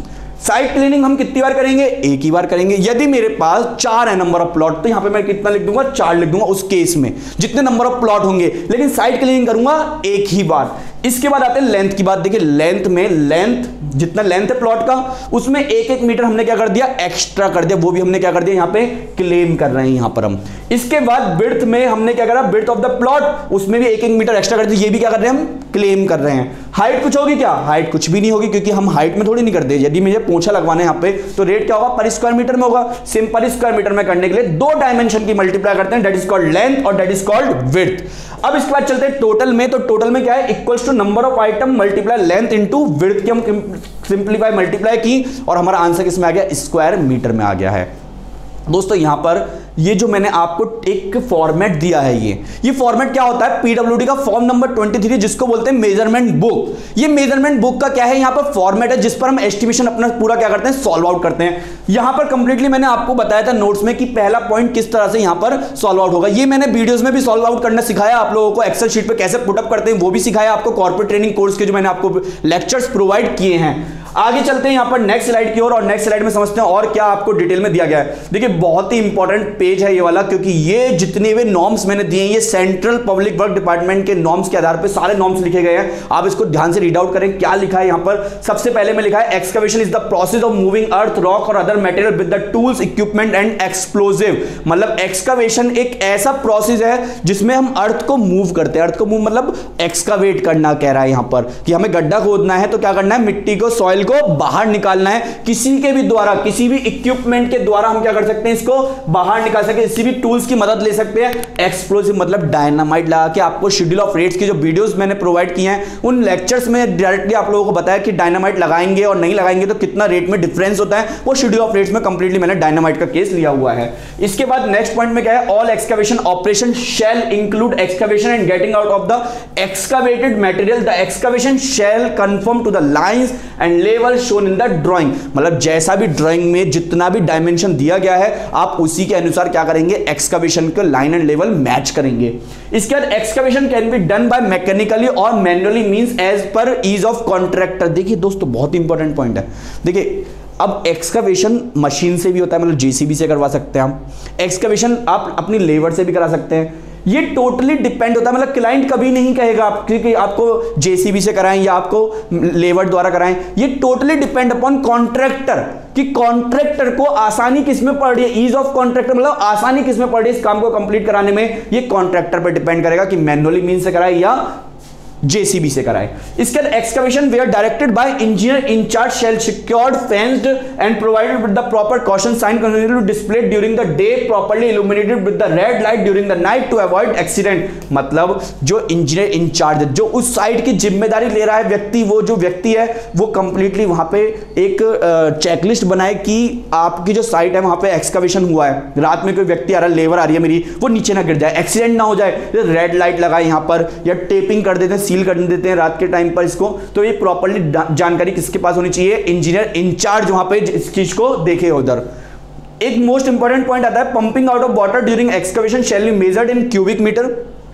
Speaker 1: साइट क्लीनिंग हम कितनी बार करेंगे? एक ही बार करेंगे। यदि मेरे पास 4 है नंबर ऑफ प्लॉट, तो यहां पे मैं कितना लिख दूंगा? 4 लिख दूंगा उस केस में, जितने नंबर ऑफ प्लॉट होंगे। लेकिन साइट क्लीनिंग करूंगा एक ही बार। इसके बाद आते हैं लेंथ की बात। देखिए लेंथ में, लेंथ जितना लेंथ है प्लॉट का, उसमें 1-1 मीटर हमने क्या कर दिया? एक्स्ट्रा कर दिया। वो भी हमने क्या कर दिया? यहां पे क्लेम कर रहे हैं यहां पर हम। इसके बाद विड्थ में हमने क्या करा? विड्थ ऑफ द प्लॉट, उसमें भी 1-1 मीटर एक्स्ट्रा कर दिया। ये भी क्या कर रहे हैं? हम क्लेम कर रहे हैं। हाइट कुछ होगी क्या? हाइट कुछ भी नहीं होगी, क्योंकि हम हाइट में थोड़ी नहीं करते। यदि मुझे पोंछा लगवाना है यहां पे, तो रेट क्या होगा? पर स्क्वायर मीटर में होगा। सिम पर स्क्वायर मीटर में करने के लिए 2 डायमेंशन की मल्टीप्लाई करते हैं, दैट इज कॉल्ड लेंथ और दैट इज कॉल्ड विड्थ। अब इसके बाद चलते हैं टोटल में। तो टोटल में क्या है? Equals to number of item multiply length into width की हम सिंपलीफाई मल्टीप्लाई की, और हमारा आंसर किसमें आ गया? स्क्वायर मीटर में आ गया है। दोस्तों यहां पर ये जो मैंने आपको एक फॉर्मेट दिया है, ये फॉर्मेट क्या होता है? पीडब्ल्यूडी का फॉर्म नंबर 23, जिसको बोलते हैं मेजरमेंट बुक। ये मेजरमेंट बुक का क्या है? यहां पर फॉर्मेट है जिस पर हम एस्टिमेशन अपना पूरा क्या करते हैं? सॉल्व आउट करते हैं। यहां पर कंप्लीटली मैंने आपको बताया था नोट्स में कि पहला पॉइंट किस तरह से यहां पर सॉल्व आउट होगा। ये मैंने वीडियोस में भी सॉल्व आउट करना सिखाया आप लोगों को। एक्सेल शीट पे कैसे पुटअप करते हैं वो भी सिखाया आपको, कॉर्पोरेट ट्रेनिंग कोर्स के जो मैंने आपको लेक्चर्स प्रोवाइड किए हैं। आगे चलते हैं यहां पर नेक्स्ट स्लाइड की ओर, और नेक्स्ट स्लाइड में समझते हैं और क्या आपको डिटेल में दिया गया है। देखिए बहुत ही इंपॉर्टेंट पेज है ये वाला, क्योंकि ये जितने भी नॉर्म्स मैंने दिए हैं, ये सेंट्रल पब्लिक वर्क डिपार्टमेंट के नॉर्म्स के आधार पे सारे नॉर्म्स लिखे गए हैं। आप इसको ध्यान से रीड आउट करें। क्या लिखा है यहां पर? सबसे पहले में लिखा है excavation is the process of moving earth, rock और other material with the tools, equipment and explosive. मतलब एक्सकवेशन एक ऐसा प्रोसेस है जिसमें हम अर्थ को मूव करते हैं। अर्थ को मूव मतलब एक्सकवेट करना कह रहा है यहां पर, कि हमें गड्ढा खोदना है तो क्या करना है? मिट्टी को, सॉइल को बाहर निकालना है। किसी के भी द्वारा, किसी भी इक्विपमेंट के द्वारा हम क्या कर सकते हैं? इसको बाहर निकाल सकते हैं। किसी भी टूल्स की मदद ले सकते हैं। एक्सप्लोसिव मतलब डायनामाइट लगा के। आपको शेड्यूल ऑफ रेट्स की जो वीडियोस मैंने प्रोवाइड किए हैं, उन लेक्चर्स में डायरेक्टली आप लोगों को बताया कि डायनामाइट लगाएंगे और नहीं लगाएंगे तो कितना रेट में डिफरेंस होता है। वो शेड्यूल ऑफ रेट्स में कंप्लीटली मैंने डायनामाइट का केस लिया हुआ है। इसके बाद नेक्स्ट पॉइंट में क्या है? All excavation operation shall include excavation and getting out of the excavated material. The excavation shall confirm to the lines and level shown in the drawing. मतलब जैसा भी ड्राइंग में जितना भी डायमेंशन दिया गया है, आप उसी के अनुसार क्या करेंगे? एक्सकवेशन के लाइन एंड लेवल मैच करेंगे। इसके बाद excavation can be done by mechanically और manually means as per ease of contractor. देखिए दोस्तों बहुत इंपॉर्टेंट पॉइंट है। देखिए अब एक्सकवेशन मशीन से भी होता है, मतलब जेसीबी से करवा सकते हैं हम। एक्सकवेशन आप अपनी लेबर से भी करा सकते हैं। ये टोटली डिपेंड होता है, मतलब क्लाइंट कभी नहीं कहेगा आप कि आपको जेसीबी से कराएं या आपको लेबर द्वारा कराएं। ये टोटली डिपेंड अपॉन कॉन्ट्रैक्टर, कि कॉन्ट्रैक्टर को आसानी किसमें पड़ रही है? ईज ऑफ कॉन्ट्रैक्टर मतलब आसानी किसमें पड़ रही है इस काम को कंप्लीट कराने में। ये कॉन्ट्रैक्टर पर डिपेंड करेगा कि मैन्युअली मीन से कराए या जेसीबी से कराए। इसके बाद excavation where directed by engineer incharge shall secured fenced and provided with the proper caution sign continue to display during the day, properly illuminated with the red light during the night to avoid accident. मतलब जो इंजीनियर इंचार्ज, जो उस साइट की जिम्मेदारी ले रहा है व्यक्ति, वो जो व्यक्ति है वो कंप्लीटली वहां पे एक चेकलिस्ट बनाए कि आपकी जो साइट है वहां पे एक्सकवेशन हुआ है, रात में कोई व्यक्ति आ रहा है, लेबर आ रही है मेरी, वो नीचे ना गिर जाए, एक्सीडेंट ना हो जाए। रेड लाइट लगाए यहां पर, या टेपिंग कर देते हैं, सील कर देते हैं रात के टाइम पर इसको। तो ये प्रॉपर्ली जानकारी किसके पास होनी चाहिए? इंजीनियर इंचार्ज वहां पे इस चीज को देखे उधर। एक मोस्ट इंपॉर्टेंट पॉइंट आता है pumping out of water during excavation shall be measured in cubic metre.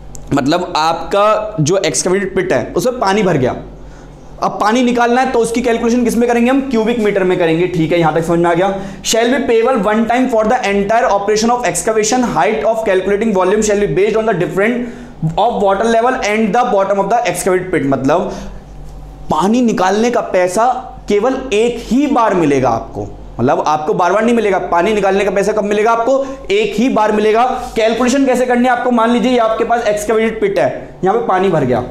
Speaker 1: मतलब आपका जो एक्सकवेटेड पिट है उसमें पानी भर गया, अब पानी निकालना है तो उसकी कैलकुलेशन किस में करेंगे? हम क्यूबिक मीटर में करेंगे। ठीक है, यहां तक समझ में आ गया। Shall be payable one time for the entire operation of excavation. Height of calculating volume shall be based on the different of water level and the bottom of the excavated pit. मतलब पानी निकालने का पैसा केवल एक ही बार मिलेगा आपको, मतलब आपको बार बार नहीं मिलेगा। पानी निकालने का पैसा कब मिलेगा? आपको एक ही बार मिलेगा। कैलकुलेशन कैसे करनी है आपको? मान लीजिए ये आपके पास एक्सकवेटेड पिट है, यहां पे पानी भर गया,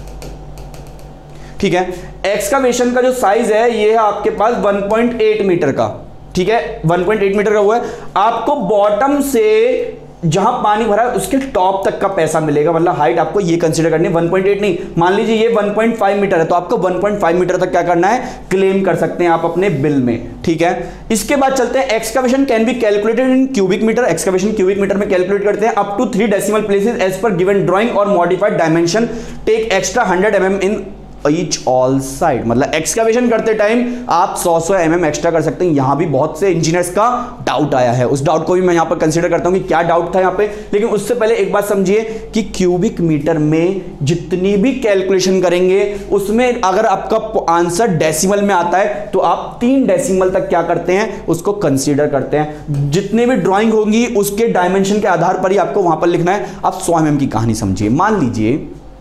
Speaker 1: ठीक है। एक्सकवेशन का जो साइज है ये है आपके पास 1.8 मीटर का, ठीक है, 1.8 मीटर का हुआ है। आपको बॉटम से जहां पानी भरा है उसके टॉप तक का पैसा मिलेगा, मतलब हाइट आपको ये कंसीडर करनी है, 1.8 नहीं। मान लीजिए ये 1.5 मीटर है तो आपको 1.5 मीटर तक क्या करना है? क्लेम कर सकते हैं आप अपने बिल में, ठीक है। इसके बाद चलते हैं excavation can be calculated in cubic metre. Excavation cubic metre में कैलकुलेट करते हैं up to 3 decimal places as per given drawing और modified dimension. Take extra 100 mm in each all side, मतलब एक्सकैवेशन करते टाइम आप 100 mm एक्स्ट्रा कर सकते हैं। यहां भी बहुत से इंजीनियर्स का डाउट आया है, उस डाउट को भी मैं यहां पर कंसीडर करता हूं कि क्या डाउट था यहां पे। लेकिन उससे पहले एक बात समझिए कि क्यूबिक मीटर में जितनी भी कैलकुलेशन करेंगे उसमें अगर आपका आंसर डेसिमल में आता है तो आप 3 डेसिमल तक क्या करते हैं, उसको कंसीडर करते हैं। जितने भी ड्राइंग होंगी उसके डायमेंशन के आधार पर ही आपको वहां पर लिखना है। आप 100 mm की कहानी समझिए। मान लीजिए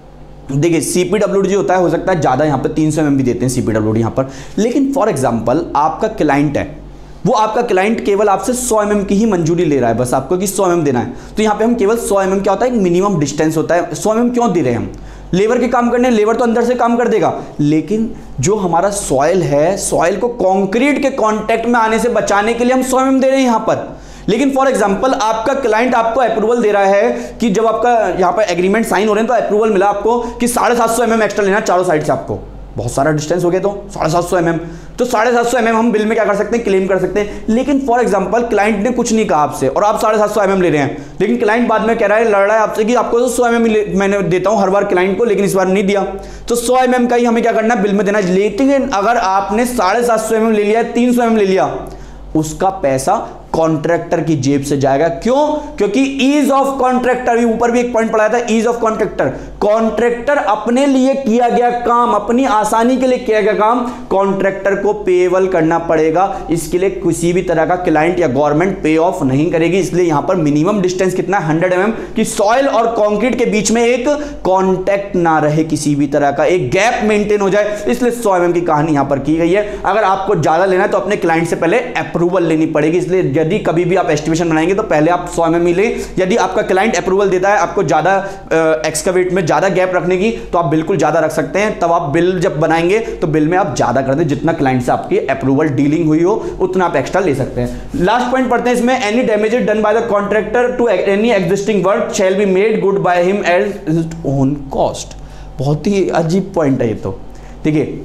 Speaker 1: देखिए सीपीडब्ल्यूडी जो होता है, हो सकता है ज्यादा यहां पे 300 mm भी देते हैं सीपीडब्ल्यूडी यहां पर, लेकिन फॉर एग्जांपल आपका क्लाइंट है, वो आपका क्लाइंट केवल आपसे 100 mm की ही मंजूरी ले रहा है, बस आपको कि 100 mm देना है। तो यहां पे हम केवल 100 mm क्या होता है, एक मिनिमम डिस्टेंस होता है। 100 mm क्यों दे रहे हैं हम, लेबर के काम करने, लेबर तो अंदर से काम कर देगा, लेकिन जो हमारा सॉइल है, सॉइल को कंक्रीट के कांटेक्ट में आने से बचाने के लिए हम 100 mm दे रहे हैं यहां पर। लेकिन फॉर एग्जांपल आपका क्लाइंट आपको अप्रूवल दे रहा है कि जब आपका यहां पर एग्रीमेंट साइन हो रहे हैं तो अप्रूवल मिला आपको कि 750 mm एक्स्ट्रा लेना चारों साइड से। आपको बहुत सारा डिस्टेंस हो गया तो 750 mm, तो 750 mm हम बिल में क्या कर सकते हैं, क्लेम कर सकते हैं। लेकिन फॉर एग्जांपल क्लाइंट ने कुछ नहीं कहा आपसे और आप 750 mm ले रहे हैं, लेकिन क्लाइंट बाद में कह रहा है, लड़ रहा है आपसे कि आपको तो 100 mm मैंने देता हूं हर बार क्लाइंट को, लेकिन इस बार नहीं दिया, तो 100 mm का ही हमें क्या करना है, बिल में देना है। लेकिन अगर आपने 750 mm ले लिया, 300 mm ले लिया, उसका पैसा कॉन्ट्रैक्टर की जेब से जाएगा। क्यों? क्योंकि ईज ऑफ कॉन्ट्रैक्टर, ऊपर भी एक पॉइंट पढ़ाया था, ईज ऑफ कॉन्ट्रैक्टर। कॉन्ट्रैक्टर अपने लिए किया गया काम, अपनी आसानी के लिए किया गया काम कॉन्ट्रैक्टर को पेएबल करना पड़ेगा। इसके लिए किसी भी तरह का क्लाइंट या गवर्नमेंट पे ऑफ नहीं करेगी। इसलिए यहां पर मिनिमम डिस्टेंस कितना है, 100 mm, कि सॉइल और कंक्रीट के बीच में एक कॉन्टैक्ट ना रहे, किसी भी तरह का एक गैप मेंटेन हो जाए। इसलिए 100 mm की कहानी यहां पर की गई है। अगर आपको ज्यादा लेना है तो अपने क्लाइंट से पहले अप्रूवल लेनी पड़ेगी। इसलिए यदि कभी भी आप एस्टिमेशन बनाएंगे तो पहले आप 100 mm लें। यदि आपका क्लाइंट अप्रूवल देता है आपको ज्यादा एक्सकवेट में ज्यादा गैप रखने की, तो आप बिल्कुल ज्यादा रख सकते हैं। तब आप बिल जब बनाएंगे तो बिल में आप ज्यादा कर दें, जितना क्लाइंट से आपकी अप्रूवल डीलिंग हुई हो उतना आप एक्स्ट्रा ले सकते हैं। लास्ट पॉइंट पढ़ते हैं इसमें, any damages done by the contractor to any existing work shall be made good by him at his own cost. बहुत ही अजीब पॉइंट है ये तो। देखिए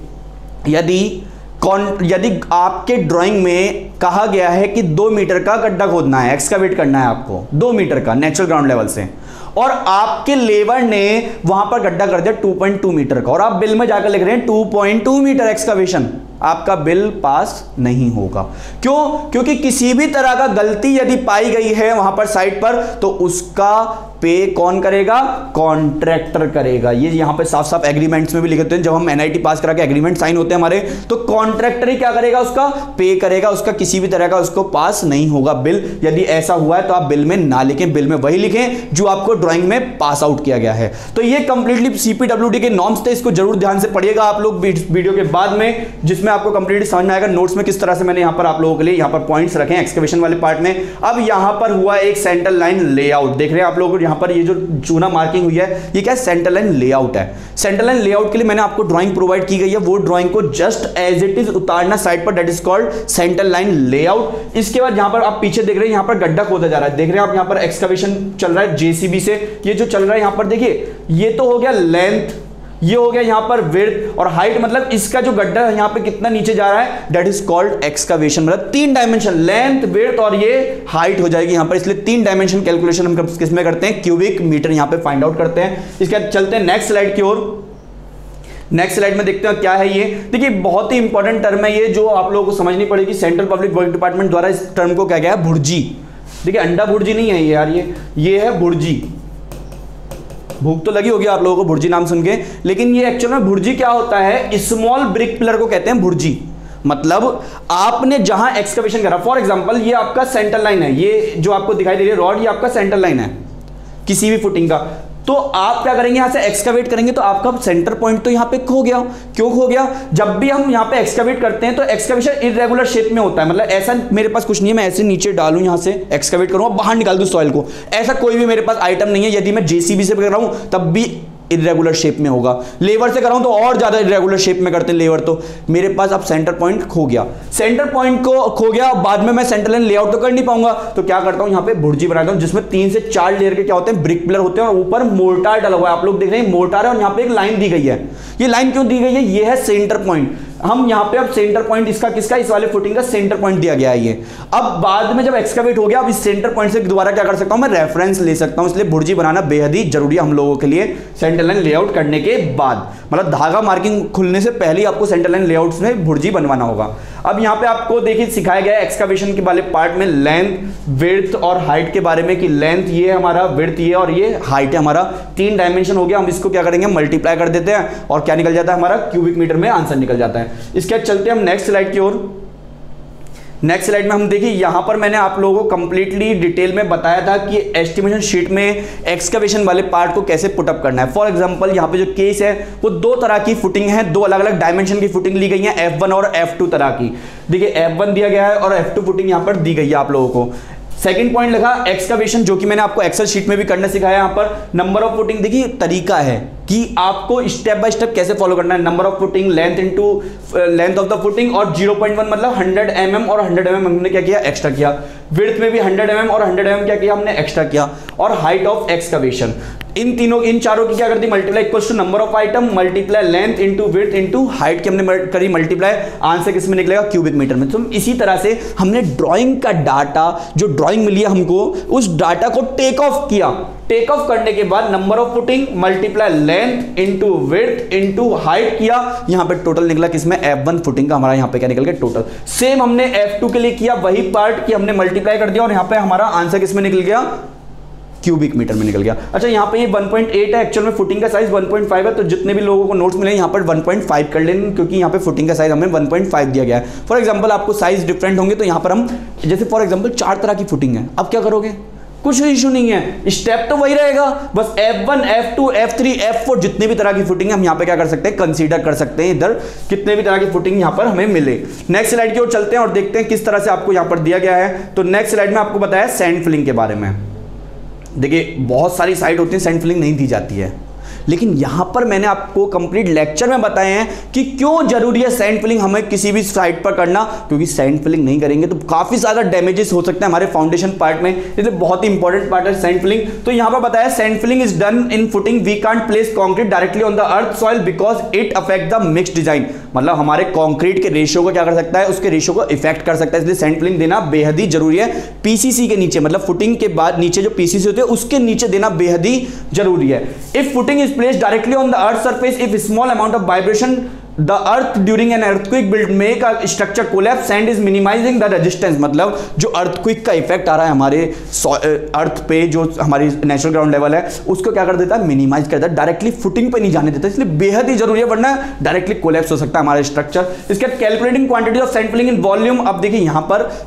Speaker 1: यदि आपके ड्राइंग में कहा गया है कि 2 मीटर का गड्ढा खोदना है, एक्सकवेट करना है आपको 2 मीटर का नेचुरल ग्राउंड लेवल से, और आपके लेबर ने वहां पर गड्ढा कर दिया 2.2 मीटर का, और आप बिल में जाकर लिख रहे हैं 2.2 मीटर एक्सकवेशन, आपका बिल पास नहीं होगा। क्यों? क्योंकि किसी भी तरह का गलती यदि पाई गई है वहां पर साइट पर तो उसका पे कौन करेगा, कॉन्ट्रैक्टर करेगा। ये यहां पे साफ साफ एग्रीमेंट्स में भी लिखते हैं, जब हम एनआईटी पास करा के एग्रीमेंट साइन होते हैं हमारे, तो कॉन्ट्रैक्टर ही क्या करेगा, उसका पे करेगा, उसका किसी भी तरह का उसको पास नहीं होगा बिल। यदि ऐसा हुआ है तो आप बिल में ना लिखें, बिल में वही लिखें जो आपको ड्राइंग में पास आउट किया गया है। तो ये कंप्लीटली सीपीडब्ल्यूडी के नॉर्म्स थे, इसको जरूर ध्यान से पढ़िएगा आप लोग वीडियो के बाद में, जिसमें आपको कंप्लीटली समझ में आएगा नोट्स में किस तरह से मैंने यहां पर आप लोगों के लिए यहां पर पॉइंट्स रखे हैं एक्सकवेशन वाले पार्ट में। अब यहां पर हुआ एक सेंटर लाइन लेआउट, देख रहे हैं आप लोग यहां पर ये जो चूना मार्किंग हुई है ये क्या, सेंटर लाइन लेआउट है। सेंटर लाइन लेआउट के लिए मैंने आपको ड्राइंग प्रोवाइड की गई है, वो ड्राइंग को जस्ट एज इट इज उतारना साइड पर, that is called centre line layout. इसके बाद यहां पर आप पीछे देख रहे हैं, यहां पर गड्ढा खोदा जा रहा है, देख रहे हैं आप, यहां पर एक्सकवेशन चल रहा है जेसीबी से। ये जो चल रहा है यहां पर देखिए, ये तो हो गया लेंथ, ये हो गया यहां पर विड्थ, और हाइट, मतलब इसका जो गड्ढा है यहां पे कितना नीचे जा रहा है, दैट इज कॉल्ड एक्सकवेशन। मतलब 3 डायमेंशन, लेंथ, विड्थ और ये हाइट हो जाएगी यहां पर। इसलिए 3 डायमेंशन कैलकुलेशन हम किसमें करते हैं, क्यूबिक मीटर यहां पे फाइंड आउट करते हैं। इसके बाद चलते हैं नेक्स्ट स्लाइड की ओर। नेक्स्ट स्लाइड में देखते हैं क्या है ये। देखिए बहुत ही इंपॉर्टेंट टर्म है ये, जो आप लोगों को समझनी पड़ेगी। सेंट्रल पब्लिक वर्क डिपार्टमेंट द्वारा इस टर्म को क्या गया है, भुर्जी। देखिए अंडा भुर्जी नहीं है ये यार, ये है भुर्जी। भूख तो लगी होगी आप लोगों को भुर्जी नाम सुन के, लेकिन ये एक्चुअल में भुर्जी क्या होता है, स्मॉल ब्रिक पिलर को कहते हैं भुर्जी। मतलब आपने जहां एक्सकवेशन करा, फॉर एग्जांपल ये आपका सेंटर लाइन है, ये जो आपको दिखाई दे रही है रॉड, ये आपका सेंटर लाइन है किसी भी फुटिंग का। तो आप क्या करेंगे, यहां से एक्सकवेट करेंगे तो आपका सेंटर पॉइंट तो यहां पे खो गया। क्यों खो गया? जब भी हम यहां पे एक्सकवेट करते हैं तो एक्सकवेशन इरेगुलर शेप में होता है। मतलब ऐसा मेरे पास कुछ नहीं है, मैं ऐसे नीचे डालूं, यहां से एक्सकवेट करूं, बाहर निकाल दूं सॉइल को, ऐसा कोई भी मेरे पास आइटम नहीं है। यदि मैं जेसीबी से कर रहा हूं तब भी इरेगुलर शेप में होगा, लेवर से कर रहा हूं तो और ज्यादा इरेगुलर शेप में करते हैं लेवर। तो मेरे पास अब सेंटर पॉइंट खो गया, सेंटर पॉइंट को खो गया, बाद में मैं सेंटर लाइन लेआउट तो कर नहीं पाऊंगा, तो क्या करता हूं, यहां पे भुर्जी बनाता हूं जिसमें 3 से 4 लेयर के क्या होते हैं, ब्रिक पिलर होते हैं, और ऊपर मोर्टार डला हुआ है। आप लोग देख रहे हैं मोर्टार है, और यहां पे एक लाइन दी गई है। ये लाइन क्यों दी गई है, ये है सेंटर पॉइंट। हम यहाँ पे अब सेंटर पॉइंट इसका किसका, इस वाले फुटिंग का सेंटर पॉइंट दिया गया है ये। अब बाद में जब एक्सकवेट हो गया, अब इस सेंटर पॉइंट से दोबारा क्या कर सकता हूं मैं, रेफरेंस ले सकता हूं। इसलिए भुर्जी बनाना बेहद ही जरूरी है हम लोगों के लिए सेंटर लाइन लेआउट करने के बाद, मतलब धागा मार्किंग खुलने से पहले आपको सेंटर लाइन लेआउट्स में भुर्जी बनवाना होगा। अब यहाँ पे आपको देखिए सिखाया गया है एक्सकवेशन के वाले पार्ट में लेंथ, विड्थ और हाइट के बारे में, कि लेंथ ये है हमारा, विड्थ ये और ये हाइट है हमारा। 3 डायमेंशन हो गया। हम इसको क्या करेंगे, मल्टीप्लाई कर देते हैं और क्या निकल जाता है हमारा, क्यूबिक मीटर में आंसर निकल जाता है। इसके बाद चलते हैं हम नेक्स्ट स्लाइड की ओर। नेक्स्ट स्लाइड में हम देखिए, यहां पर मैंने आप लोगों को कंप्लीटली डिटेल में बताया था कि एस्टिमेशन शीट में एक्सकवेशन वाले पार्ट को कैसे पुटअप करना है। फॉर एग्जांपल यहां पे जो केस है वो 2 तरह की फुटिंग है, 2 अलग अलग डायमेंशन की फुटिंग ली गई है, F1 और F2 तरह की। देखिए F1 दिया गया है और F2 फुटिंग यहां पर दी गई है आप लोगों को। सेकंड पॉइंट लगा एक्सकवेशन, जो कि मैंने आपको एक्सेल शीट में भी करना सिखाया। यहां पर नंबर ऑफ फुटिंग, देखिए तरीका है कि आपको स्टेप बाय स्टेप कैसे फॉलो करना है। Number of footing, length into length of the footing, और 0.1 मतलब 100 mm और 100 mm हमने क्या किया, एक्स्ट्रा किया। विड्थ में भी 100 mm और 100 mm क्या किया हमने, एक्स्ट्रा किया। और हाइट ऑफ एक्सकवेशन, इन चारों की क्या कर दी, multiply equals to number of item multiply length into width into height की हमने करी मल्टीप्लाई, आंसर किस में निकलेगा, क्यूबिक मीटर में। तो इसी तरह से हमने ड्राइंग का डाटा, जो ड्राइंग मिली है हमको, उस डाटा को टेक ऑफ किया। टेक ऑफ करने के बाद number of footing multiply length into width into height किया। यहां पे टोटल निकला किसमें, F1 फुटिंग का हमारा यहां पे क्या निकल गया टोटल। सेम हमने F2 के लिए किया, वही पार्ट की हमने मल्टीप्लाई कर दिया और यहां पे हमारा आंसर किसमें निकल गया, क्यूबिक मीटर में निकल गया। अच्छा यहाँ पे ये 1.8 है, एक्चुअल में फुटिंग का साइज 1.5 है। तो जितने भी लोगों को नोट्स मिले यहाँ पर 1.5 कर लेंगे, क्योंकि यहाँ पे फुटिंग का साइज हमें 1.5 दिया गया है। फॉर एग्जांपल आपको साइज डिफरेंट होंगे, तो यहाँ पर हम जैसे फॉर एग्जांपल 4 तरह की फुटिंग है, अब क्या करोगे, कुछ इशू नहीं है, स्टेप तो वही रहेगा, बस F1 F2 F3 F4 जितने भी तरह की फुटिंग है हम यहाँ पे क्या कर सकते हैं, कंसीडर कर सकते हैं। इधर कितने भी तरह की फुटिंग यहाँ पर हमें मिले। नेक्स्ट स्लाइड की ओर चलते हैं और देखते हैं किस तरह से आपको यहाँ पर दिया गया है। तो नेक्स्ट स्लाइड में आपको बताया सैंड फिलिंग के बारे में। देखिए बहुत सारी साइट होती है सैंड फिलिंग नहीं दी जाती है, लेकिन यहां पर मैंने आपको कंप्लीट लेक्चर में बताए हैं कि क्यों जरूरी है सैंड फिलिंग हमें किसी भी साइट पर करना, क्योंकि सैंड फिलिंग नहीं करेंगे तो काफी ज्यादा डैमेजेस हो सकते हैं हमारे फाउंडेशन पार्ट में, इसलिए बहुत ही इंपॉर्टेंट पार्ट है सैंड फिलिंग। तो यहां पर बताया sand filling is done in footing, we can't place concrete directly on the earth soil because it affect the mix design, मतलब हमारे कंक्रीट के रेशियो को क्या कर सकता है, उसके रेशियो को इफेक्ट कर सकता है, इसलिए सैंड फिलिंग देना बेहद ही जरूरी है। पीसीसी के नीचे, मतलब फुटिंग के बाद नीचे जो पीसीसी होते हैं उसके नीचे देना बेहद ही जरूरी है। If footing is placed directly on the earth surface, if small amount of vibration the earth during an earthquake will make a structure collapse, sand is minimizing the resistance, मतलब जो अर्थक्विक का इफेक्ट आ रहा है हमारे अर्थ पे, जो हमारी नेचुरल ग्राउंड लेवल है उसको क्या कर देता है, मिनिमाइज कर देता है, डायरेक्टली फुटिंग पे नहीं जाने देता, इसलिए बेहद ही जरूरी है, वरना डायरेक्टली कोलैप्स हो सकता है हमारा स्ट्रक्चर। इसके बाद calculating quantity of sand filling in volume. अब देखिए यहाँ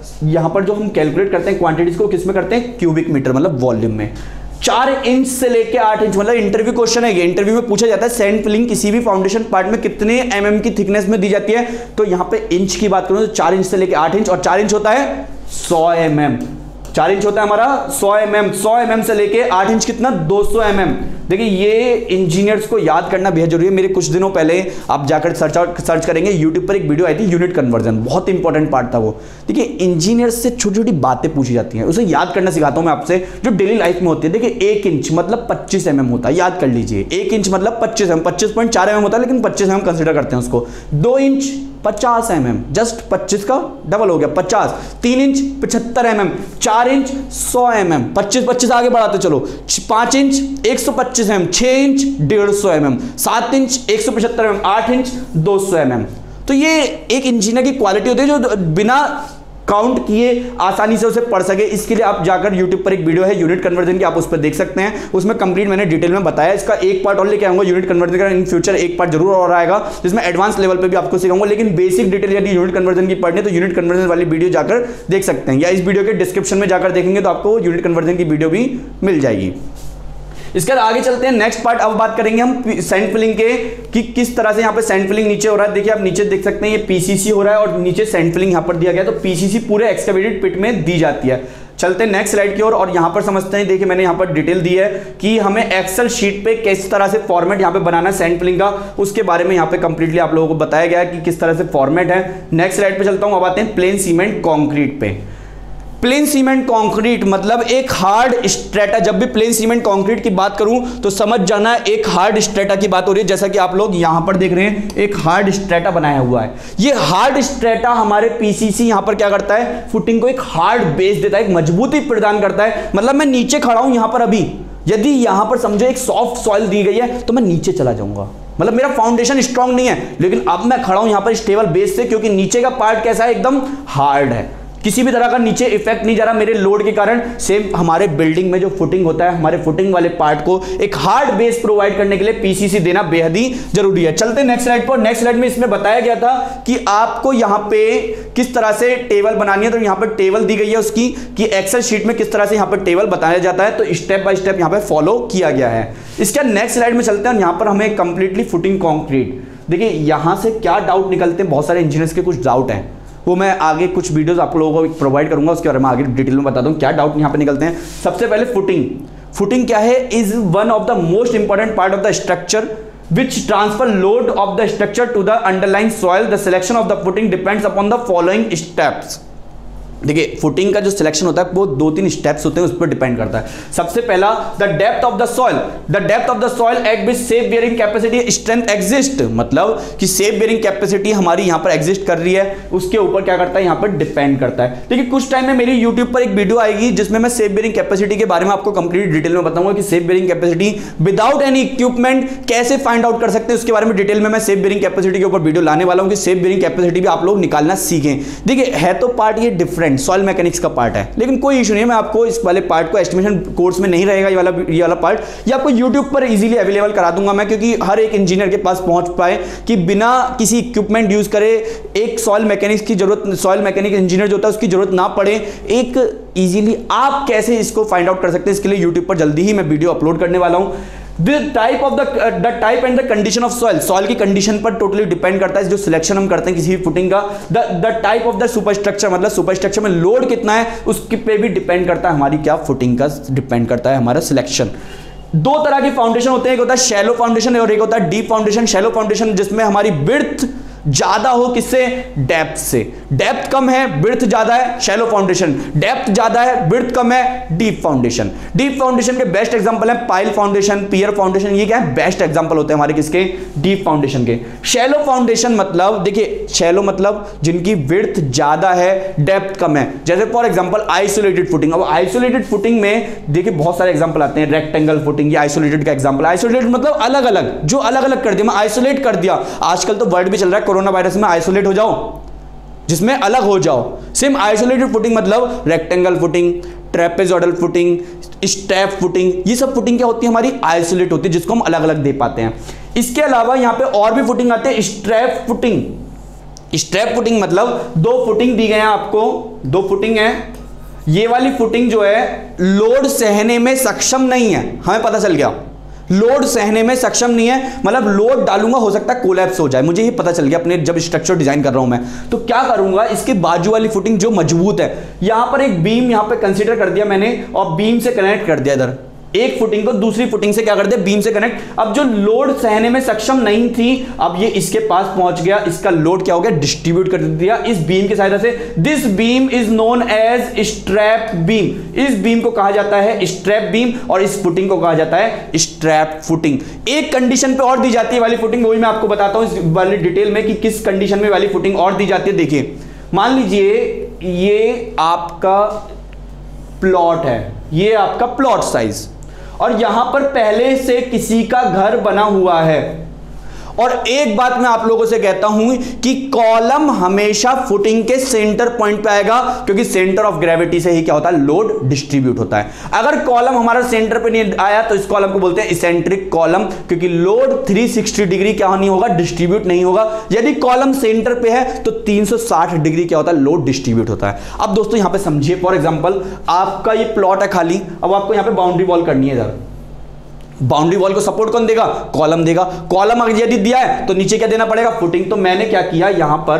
Speaker 1: पर जो हम कैलकुलेट करते हैं क्वांटिटीज को किस में करते हैं, क्यूबिक मीटर मतलब वॉल्यूम में। 4 इंच से लेके 8 इंच, मतलब इंटरव्यू क्वेश्चन है ये, इंटरव्यू में पूछा जाता है सैंड फिलिंग किसी भी फाउंडेशन पार्ट में कितने mm की थिकनेस में दी जाती है। तो यहां पे इंच की बात करूं तो 4 इंच से लेके 8 इंच, और 4 इंच होता है 100 mm, 4 इंच होता है हमारा 100 mm, 100 mm से लेके 8 इंच कितना, 200 mm। देखिए ये इंजीनियर्स को याद करना बेहद जरूरी है। मेरे कुछ दिनों पहले आप जाकर सर्च करेंगे, यूट्यूब पर एक वीडियो आई थी यूनिट कन्वर्जन, बहुत इंपॉर्टेंट पार्ट था वो। देखिए इंजीनियर्स से छोटी छोटी बातें पूछी जाती हैं, उसे याद करना सिखाता हूं मैं आपसे, जो डेली लाइफ में होती है। देखिए 1 इंच मतलब 25 mm होता है, याद कर लीजिए। 1 इंच मतलब 25 mm, 25.4 mm होता है, लेकिन 25 mm कंसिडर करते हैं उसको। 2 इंच 50 mm, जस्ट 25 का डबल हो गया 50। 3 इंच 75 mm, 4 इंच 100 mm, 25 आगे बढ़ाते चलो। 5 inch 125 mm, 6 inch 150 mm, 7 inch 175 mm, 8 inch 200 mm। तो ये एक इंजीनियर की क्वालिटी होती है जो बिना काउंट किए आसानी से उसे पढ़ सके। इसके लिए आप जाकर YouTube पर एक वीडियो है यूनिट कन्वर्जन की, आप उस पर देख सकते हैं, उसमें कंप्लीट मैंने डिटेल में बताया। इसका एक पार्ट और लेके आऊंगा यूनिट कन्वर्जन का, इन फ्यूचर एक पार्ट जरूर और आएगा जिसमें एडवांस लेवल पे भी आपको सिखाऊंगा, लेकिन बेसिक डिटेल यदि यूनिट कन्वर्जन की पढ़ने तो यूनिट कन्वर्जन वाली वीडियो जाकर देख सकते हैं, या इस वीडियो के डिस्क्रिप्शन में जाकर देखेंगे तो आपको यूनिट कन्वर्जन की वीडियो भी मिल जाएगी। इसके बाद आगे चलते हैं नेक्स्ट पार्ट। अब बात करेंगे हम सैंड फिलिंग के कि किस तरह से यहाँ पे सैंड फिलिंग नीचे हो रहा है। देखिए आप नीचे देख सकते हैं ये पीसीसी हो रहा है और नीचे सैंड फिलिंग यहाँ पर दिया गया, तो पीसीसी पूरे एक्सकवेटेड पिट में दी जाती है। चलते हैं नेक्स्ट स्लाइड की ओर और यहाँ पर समझते हैं। देखिए मैंने यहाँ पर डिटेल दी है कि हमें एक्सेल शीट पे किस तरह से फॉर्मेट यहाँ पे बनाना है सैंड फिलिंग का, उसके बारे में यहाँ पे कंप्लीटली आप लोगों को बताया गया है कि किस तरह से फॉर्मेट है। नेक्स्ट स्लाइड पे चलता हूँ। अब आते हैं प्लेन सीमेंट कॉन्क्रीट पे। प्लेन सीमेंट कंक्रीट मतलब एक हार्ड स्ट्रेटा। जब भी प्लेन सीमेंट कंक्रीट की बात करूं तो समझ जाना एक हार्ड स्ट्रेटा की बात हो रही है। जैसा कि आप लोग यहां पर देख रहे हैं एक हार्ड स्ट्रेटा बनाया हुआ है। ये हार्ड स्ट्रेटा हमारे पीसीसी यहां पर क्या करता है, फुटिंग को एक हार्ड बेस देता है, एक मजबूती प्रदान करता है। मतलब मैं नीचे खड़ा हूं यहां पर, अभी यदि यहां पर समझो एक सॉफ्ट सॉइल दी गई है तो मैं नीचे चला जाऊंगा, मतलब मेरा फाउंडेशन स्ट्रांग नहीं है, लेकिन अब मैं खड़ा हूं यहां पर स्टेबल बेस से, क्योंकि नीचे का पार्ट कैसा है, एकदम हार्ड है, किसी भी तरह का नीचे इफेक्ट नहीं जा रहा मेरे लोड के कारण। सेम हमारे बिल्डिंग में जो फुटिंग होता है, हमारे फुटिंग वाले पार्ट को एक हार्ड बेस प्रोवाइड करने के लिए पीसीसी देना बेहद ही जरूरी है। चलते नेक्स्ट स्लाइड पर। नेक्स्ट स्लाइड में इसमें बताया गया था कि आपको यहां पे किस तरह से टेबल बनानी है। तो यहां पर टेबल दी गई है उसकी कि एक्सेल शीट में किस तरह से यहां पर टेबल बताया जाता है, तो स्टेप बाय स्टेप यहां पर फॉलो किया गया है। इसके नेक्स्ट स्लाइड में चलते हैं। यहां पर हमें कंप्लीटली फुटिंग कॉन्क्रीट, देखिए यहां से क्या डाउट निकलते हैं, बहुत सारे इंजीनियर्स के कुछ डाउट हैं, वो मैं आगे कुछ वीडियोस आप लोगों को प्रोवाइड करूंगा, उसके बारे में आगे डिटेल में बता दूं क्या डाउट यहां पे निकलते हैं। सबसे पहले फुटिंग क्या है, is one of the most important part of the structure which transfer load of the structure to the underlying soil. The selection of the footing depends upon the following steps. देखिए फुटिंग का जो सिलेक्शन होता है वो 2-3 स्टेप्स होते हैं, उस पर डिपेंड करता है। सबसे पहला the depth of the soil, the depth of the soil at which safe bearing capacity strength exist, मतलब कि सेफ बेयरिंग कैपेसिटी हमारी यहां पर एग्जिस्ट कर रही है, उसके ऊपर क्या करता है, यहां पर डिपेंड करता है। देखिए कुछ टाइम में मेरी यूट्यूब पर एक वीडियो आएगी जिसमें मैं सेफ बेयरिंग कैपेसिटी के बारे में आपको कंप्लीट डिटेल में बताऊंगा कि safe bearing capacity without any equipment कैसे फाइंड आउट कर सकते हैं, उसके बारे में डिटेल में मैं सेफ बेयरिंग कैपेसिटी के ऊपर वीडियो लाने वाला हूं कि सेफ बेयरिंग कैपेसिटी भी आप लोग निकालना सीखें। देखिए है तो पार्ट ये डिफरेंट, सॉइल मैकेनिक्स का पार्ट है, लेकिन कोई इशू नहीं है, मैं आपको इस वाले पार्ट को एस्टिमेशन कोर्स में नहीं रहेगा, ये वाला पार्ट ये आपको यूट्यूब पर इजीली अवेलेबल करा दूंगा मैं, क्योंकि हर एक इंजीनियर के पास पहुंच पाए कि बिना किसी इक्विपमेंट यूज करे एक सॉइल मैकेनिक्स की जरूरत, सॉइल मैकेनिक इंजीनियर जो होता है उसकी जरूरत ना पड़े, एक इजीली आप कैसे इसको फाइंड आउट कर सकते हैं, इसके लिए यूट्यूब पर जल्दी ही मैं वीडियो अपलोड करने वाला हूं। The type and the condition of soil, soil की कंडीशन पर टोटली डिपेंड करता है जो सिलेक्शन हम करते हैं किसी भी फुटिंग का। The type of the superstructure, मतलब सुपरस्ट्रक्चर में लोड कितना है उसके पे भी डिपेंड करता है हमारी क्या फुटिंग का डिपेंड करता है हमारा सिलेक्शन। दो तरह के फाउंडेशन होते हैं, एक होता है शैलो फाउंडेशन और एक होता है डीप फाउंडेशन। शैलो फाउंडेशन जिसमें हमारी विड्थ ज्यादा हो, किससे, डेप्थ से, डेप्थ कम है विड्थ ज्यादा है शैलो फाउंडेशन, डेप्थ ज्यादा है विड्थ कम है डीप फाउंडेशन। डीप फाउंडेशन के बेस्ट एग्जांपल है पाइल फाउंडेशन, पियर फाउंडेशन, ये क्या है, बेस्ट एग्जांपल होते हैं हमारे किसके, डीप फाउंडेशन के। शैलो फाउंडेशन मतलब देखिए शैलो मतलब जिनकी विड्थ ज्यादा है डेप्थ कम है, जैसे फॉर एग्जांपल आइसोलेटेड फुटिंग। अब आइसोलेटेड फुटिंग में देखिए बहुत सारे एग्जांपल आते हैं, रेक्टेंगल फुटिंग, ये आइसोलेटेड का एग्जांपल। आइसोलेटेड मतलब अलग अलग, जो अलग अलग कर दिया, मैं आइसोलेट कर दिया, आजकल तो वर्ड भी चल रहा है कोरोना वायरस में, आइसोलेट हो जाओ, जिसमें अलग हो जाओ। सेम आइसोलेटेड फुटिंग मतलब rectangle footing, trapezoidal footing, step footing, ये सब फुटिंग क्या होती है हमारी, आइसोलेट होती है, जिसको हम अलग अलग दे पाते हैं। इसके अलावा यहां पे और भी फुटिंग आते हैं, स्ट्रैप फुटिंग। स्ट्रैप फुटिंग मतलब दो फुटिंग दी गए हैं आपको, दो फुटिंग है, ये वाली फुटिंग जो है लोड सहने में सक्षम नहीं है, हमें पता चल गया लोड सहने में सक्षम नहीं है, मतलब लोड डालूंगा हो सकता है कोलैप्स हो जाए, मुझे ये पता चल गया अपने जब स्ट्रक्चर डिजाइन कर रहा हूं मैं, तो क्या करूंगा, इसके बाजू वाली फुटिंग जो मजबूत है, यहां पर एक बीम यहां पे कंसीडर कर दिया मैंने और बीम से कनेक्ट कर दिया, इधर एक फुटिंग को दूसरी फुटिंग से क्या कर दिया, बीम से कनेक्ट। अब जो लोड सहने में सक्षम नहीं थी, अब ये इसके पास पहुंच गया, इसका लोड क्या हो गया, डिस्ट्रीब्यूट कर दिया इस बीम की सहायता से। This beam is known as strap beam, इस बीम को कहा जाता है स्ट्रैप बीम और इस फुटिंग को कहा जाता है स्ट्रैप फुटिंग। एक कंडीशन पे और दी जाती है वाली फुटिंग, वही मैं आपको बताता हूं इस वाली डिटेल में कि किस कंडीशन में वाली फुटिंग और दी जाती है। देखिए मान लीजिए ये आपका प्लॉट है, ये आपका प्लॉट साइज, और यहां पर पहले से किसी का घर बना हुआ है, और एक बात मैं आप लोगों से कहता हूं कि कॉलम हमेशा फुटिंग के सेंटर पॉइंट पे आएगा, क्योंकि सेंटर ऑफ ग्रेविटी से ही क्या होता है, लोड डिस्ट्रीब्यूट होता है। अगर कॉलम हमारा सेंटर पे नहीं आया तो इस कॉलम को बोलते हैं इसेंट्रिक कॉलम, क्योंकि लोड 360 डिग्री क्या नहीं होगा, डिस्ट्रीब्यूट नहीं होगा। यदि कॉलम सेंटर पे है तो 360 डिग्री क्या होता है, लोड डिस्ट्रीब्यूट होता है। अब दोस्तों यहां पे समझिए, फॉर एग्जांपल आपका ये प्लॉट है खाली, अब आपको यहां पे बाउंड्री वॉल करनी है, इधर बाउंड्री वॉल को सपोर्ट कौन देगा, कॉलम देगा। कॉलम अगर यदि दिया है तो नीचे क्या देना पड़ेगा, फुटिंग। तो मैंने क्या किया, यहां पर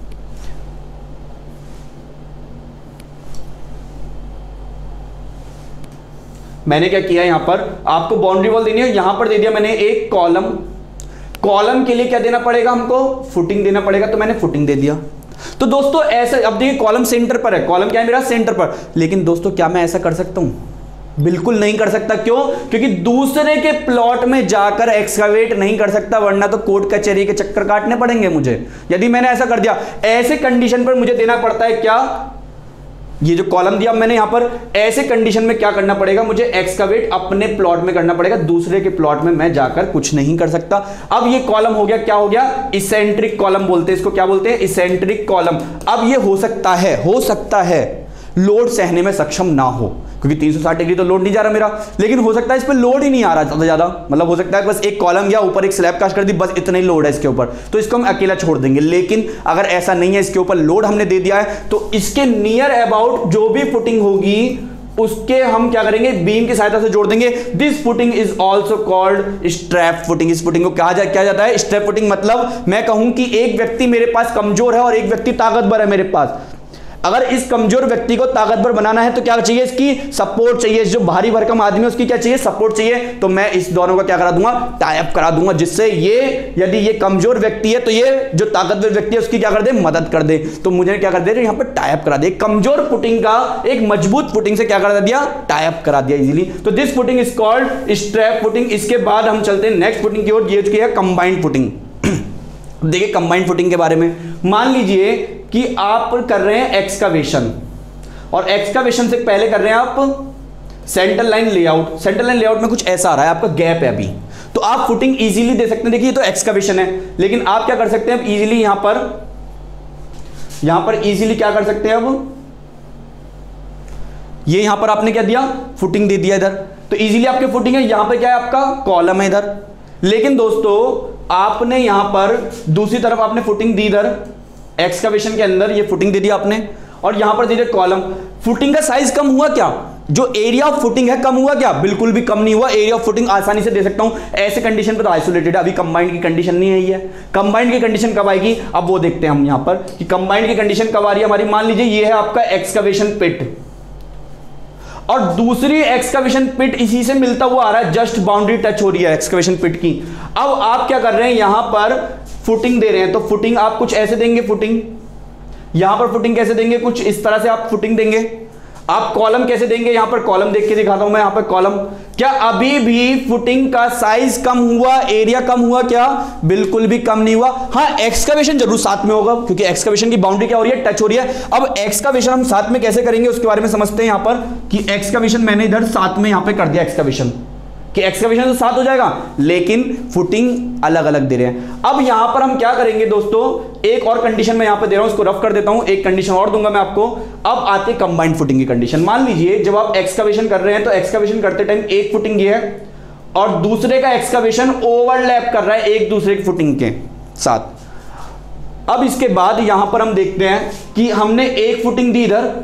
Speaker 1: मैंने क्या किया, यहां पर आपको बाउंड्री वॉल देनी है, यहां पर दे दिया मैंने एक कॉलम। कॉलम के लिए क्या देना पड़ेगा हमको, फुटिंग देना पड़ेगा, तो मैंने फुटिंग दे दिया। तो दोस्तों ऐसा, अब देखिए कॉलम सेंटर पर है, कॉलम क्या है मेरा सेंटर पर, लेकिन दोस्तों क्या मैं ऐसा कर सकता हूं? बिल्कुल नहीं कर सकता। क्यों? क्योंकि दूसरे के प्लॉट में जाकर एक्सकवेट नहीं कर सकता, वरना तो कोर्ट कचहरी के चक्कर काटने पड़ेंगे मुझे। यदि मैंने ऐसा कर दिया, ऐसे कंडीशन पर मुझे देना पड़ता है क्या, ये जो कॉलम दिया मैंने यहां पर, ऐसे कंडीशन में क्या करना पड़ेगा मुझे, एक्सकवेट अपने प्लॉट में करना पड़ेगा, दूसरे के प्लॉट में मैं जाकर कुछ नहीं कर सकता। अब ये कॉलम हो गया, क्या हो गया, इसेंट्रिक कॉलम बोलते हैं इसको, क्या बोलते हैं, इसेंट्रिक कॉलम। अब ये हो सकता है लोड सहने में सक्षम ना हो, क्योंकि 360 डिग्री तो लोड नहीं जा रहा मेरा, लेकिन हो सकता है इस पे लोड ही नहीं आ रहा ज्यादा, मतलब हो सकता है बस एक कॉलम या ऊपर एक स्लैब कास्ट कर दी, बस इतना ही लोड है इसके ऊपर, तो इसको हम अकेला छोड़ देंगे। लेकिन अगर ऐसा नहीं है, इसके ऊपर लोड हमने दे दिया है, तो इसके नियर अबाउट जो भी फुटिंग होगी उसके हम क्या करेंगे, बीम की सहायता से जोड़ देंगे। This footing is also called strap footing. इस फुटिंग को क्या जाता है, स्ट्रैप फुटिंग। मतलब मैं कहूं कि एक व्यक्ति मेरे पास कमजोर है और एक व्यक्ति ताकतवर है मेरे पास, अगर इस कमजोर व्यक्ति को ताकतवर बनाना है तो क्या चाहिए, इसकी सपोर्ट चाहिए। जो भारी भरकम आदमी है उसकी क्या चाहिए, सपोर्ट चाहिए। तो मैं इस दोनों का क्या करा दूंगा, टाई अप करा दूंगा, जिससे ये, यदि ये कमजोर व्यक्ति है तो ये जो ताकतवर व्यक्ति है उसकी क्या कर दे, मदद कर दे। तो मुझे क्या कर दे, यहां पर टाई अप करा दे, कमजोर फुटिंग का एक मजबूत फुटिंग से क्या करा दिया, टाई अप करा दिया इजीली। तो this footing is called strap footing. इसके बाद हम चलते हैं नेक्स्ट फुटिंग की ओर, ये जो है कंबाइंड फुटिंग। देखिए कंबाइंड फुटिंग के बारे में, मान लीजिए कि आप कर रहे हैं एक्सकवेशन, और एक्सकवेशन से पहले कर रहे हैं आप centre line layout. Centre line layout में कुछ ऐसा आ रहा है, आपका गैप है अभी, तो आप फुटिंग इजीली दे सकते हैं। देखिए ये तो एक्सकवेशन है, लेकिन आप क्या कर सकते हैं, अब इजीली यहां पर इजीली क्या कर सकते हैं, अब ये यहां पर आपने क्या दिया, फुटिंग दे दिया इधर, तो इजीली आपके फुटिंग है। यहां पर क्या है, आपका कॉलम है इधर, लेकिन दोस्तों आपने यहां पर दूसरी तरफ आपने फुटिंग दी, इधर एक्सकवेशन के अंदर ये फुटिंग दे दिया आपने, और यहां पर दे दिया कॉलम। फुटिंग का साइज कम हुआ क्या, जो एरिया ऑफ फुटिंग है कम हुआ क्या, बिल्कुल भी कम नहीं हुआ। एरिया ऑफ फुटिंग आसानी से दे सकता हूं। ऐसे कंडीशन पे तो आइसोलेटेड है, अभी कंबाइंड की कंडीशन नहीं आई है। कंबाइंड की कंडीशन कब आएगी, अब वो देखते हैं हम यहां पर कि कंबाइंड की कंडीशन कब आ रही है हमारी। मान लीजिए ये है आपका एक्सकवेशन पिट, और दूसरी एक्सकवेशन पिट इसी से मिलता हुआ आ रहा है, जस्ट बाउंड्री टच हो रही है एक्सकवेशन पिट की। अब आप क्या कर रहे हैं, यहां पर फुटिंग दे रहे हैं, तो फुटिंग आप कुछ ऐसे देंगे, फुटिंग यहां पर फुटिंग कैसे देंगे, कुछ इस तरह से आप फुटिंग देंगे। आप कॉलम कैसे देंगे, यहां पर कॉलम देख के दिखाता हूं मैं, यहां पर कॉलम। क्या अभी भी फुटिंग का साइज कम हुआ, एरिया कम हुआ क्या, बिल्कुल भी कम नहीं हुआ। हाँ एक्सकवेशन जरूर साथ में होगा, क्योंकि एक्सकवेशन की बाउंड्री क्या हो रही है, टच हो रही है। अब एक्सकवेशन हम साथ में कैसे करेंगे उसके बारे में समझते हैं यहां पर, कि एक्सकवेशन मैंने इधर साथ में यहां पर कर दिया एक्सकवेशन, कि एक्सकवेशन तो साथ हो जाएगा, लेकिन फुटिंग अलग अलग दे रहे हैं। अब यहां पर हम क्या करेंगे दोस्तों, एक और कंडीशन मैं यहां पर दे रहा हूं, उसको रफ कर देता हूं, एक कंडीशन और दूंगा मैं आपको। अब आते कंबाइंड फुटिंग की कंडीशन। मान लीजिए जब आप एक्सकवेशन कर रहे हैं, तो एक्सकवेशन करते टाइम एक फुटिंग ये है, और दूसरे का एक्सकवेशन ओवरलैप कर रहा है एक दूसरे की फुटिंग के साथ। अब इसके बाद यहां पर हम देखते हैं कि हमने एक फुटिंग दी इधर,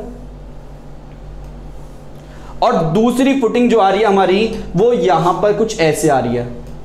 Speaker 1: और दूसरी फुटिंग जो आ रही है हमारी वो यहां पर कुछ ऐसे आ रही है।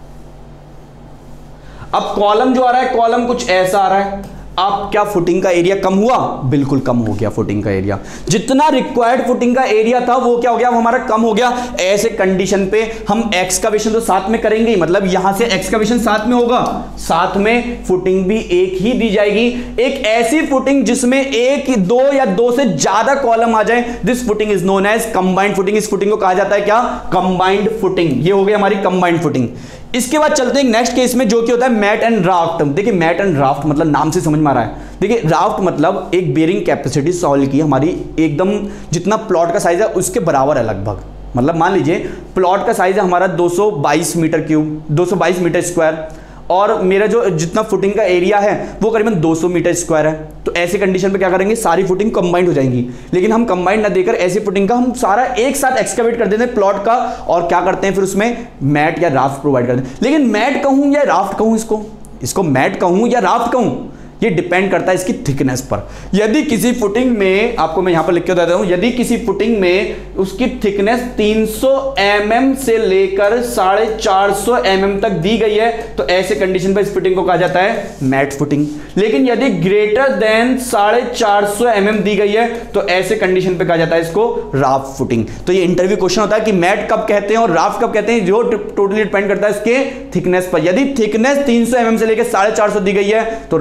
Speaker 1: अब कॉलम जो आ रहा है, कॉलम कुछ ऐसा आ रहा है। अब क्या फुटिंग का एरिया कम हुआ, बिल्कुल कम हो गया फुटिंग का एरिया। जितना रिक्वायर्ड फुटिंग का एरिया था वो क्या हो गया, हमारा कम हो गया। ऐसे कंडीशन पे हम एक्सकवेशन तो साथ में करेंगे ही, मतलब यहां से एक्सकवेशन साथ में होगा, साथ में फुटिंग भी एक ही दी जाएगी। एक ऐसी फुटिंग जिसमें एक, दो या दो से ज्यादा कॉलम आ जाए, this footing is known as combined footing. इस फुटिंग को कहा जाता है क्या, कंबाइंड फुटिंग। ये हो गई हमारी कंबाइंड फुटिंग। इसके बाद चलते हैं नेक्स्ट केस में, जो कि होता है मैट एंड राफ्ट। देखिए मैट एंड राफ्ट मतलब नाम से समझ में आ रहा है। देखिए राफ्ट मतलब एक बेयरिंग कैपेसिटी सॉइल की हमारी एकदम जितना प्लॉट का साइज है उसके बराबर है लगभग। मतलब मान लीजिए प्लॉट का साइज है हमारा 222 मीटर क्यूब, 222 मीटर स्क्वायर, और मेरा जो जितना फुटिंग का एरिया है वो करीबन 200 मीटर स्क्वायर है। तो ऐसे कंडीशन पे क्या करेंगे, सारी फुटिंग कंबाइंड हो जाएंगी। लेकिन हम कंबाइंड ना देकर ऐसी फुटिंग का हम सारा एक साथ एक्सकवेट कर देते हैं प्लॉट का, और क्या करते हैं फिर उसमें मैट या राफ्ट प्रोवाइड करते हैं। लेकिन मैट कहूं या राफ्ट कहूं, इसको मैट कहूं या राफ्ट कहूं, ये डिपेंड करता है इसकी थिकनेस पर। यदि किसी फुटिंग में, आपको मैं यहां पर लिख के देता हूं, यदि किसी फुटिंग में उसकी थिकनेस 300 mm से लेकर 450 mm तक दी गई है, तो ऐसे कंडीशन पर इस फुटिंग को कहा जाता है मैट फुटिंग। लेकिन यदि ग्रेटर देन 450 mm दी गई है, तो ऐसे कंडीशन पे कहा जाता है इसको राफ्ट फुटिंग। तो ये इंटरव्यू क्वेश्चन होता है कि मैट कब कहते हैं और राफ्ट कब कहते हैं, जो टोटली डिपेंड करता है इसके थिकनेस पर। यदि थिकनेस 300 mm से लेकर 450 दी गई है तो मैट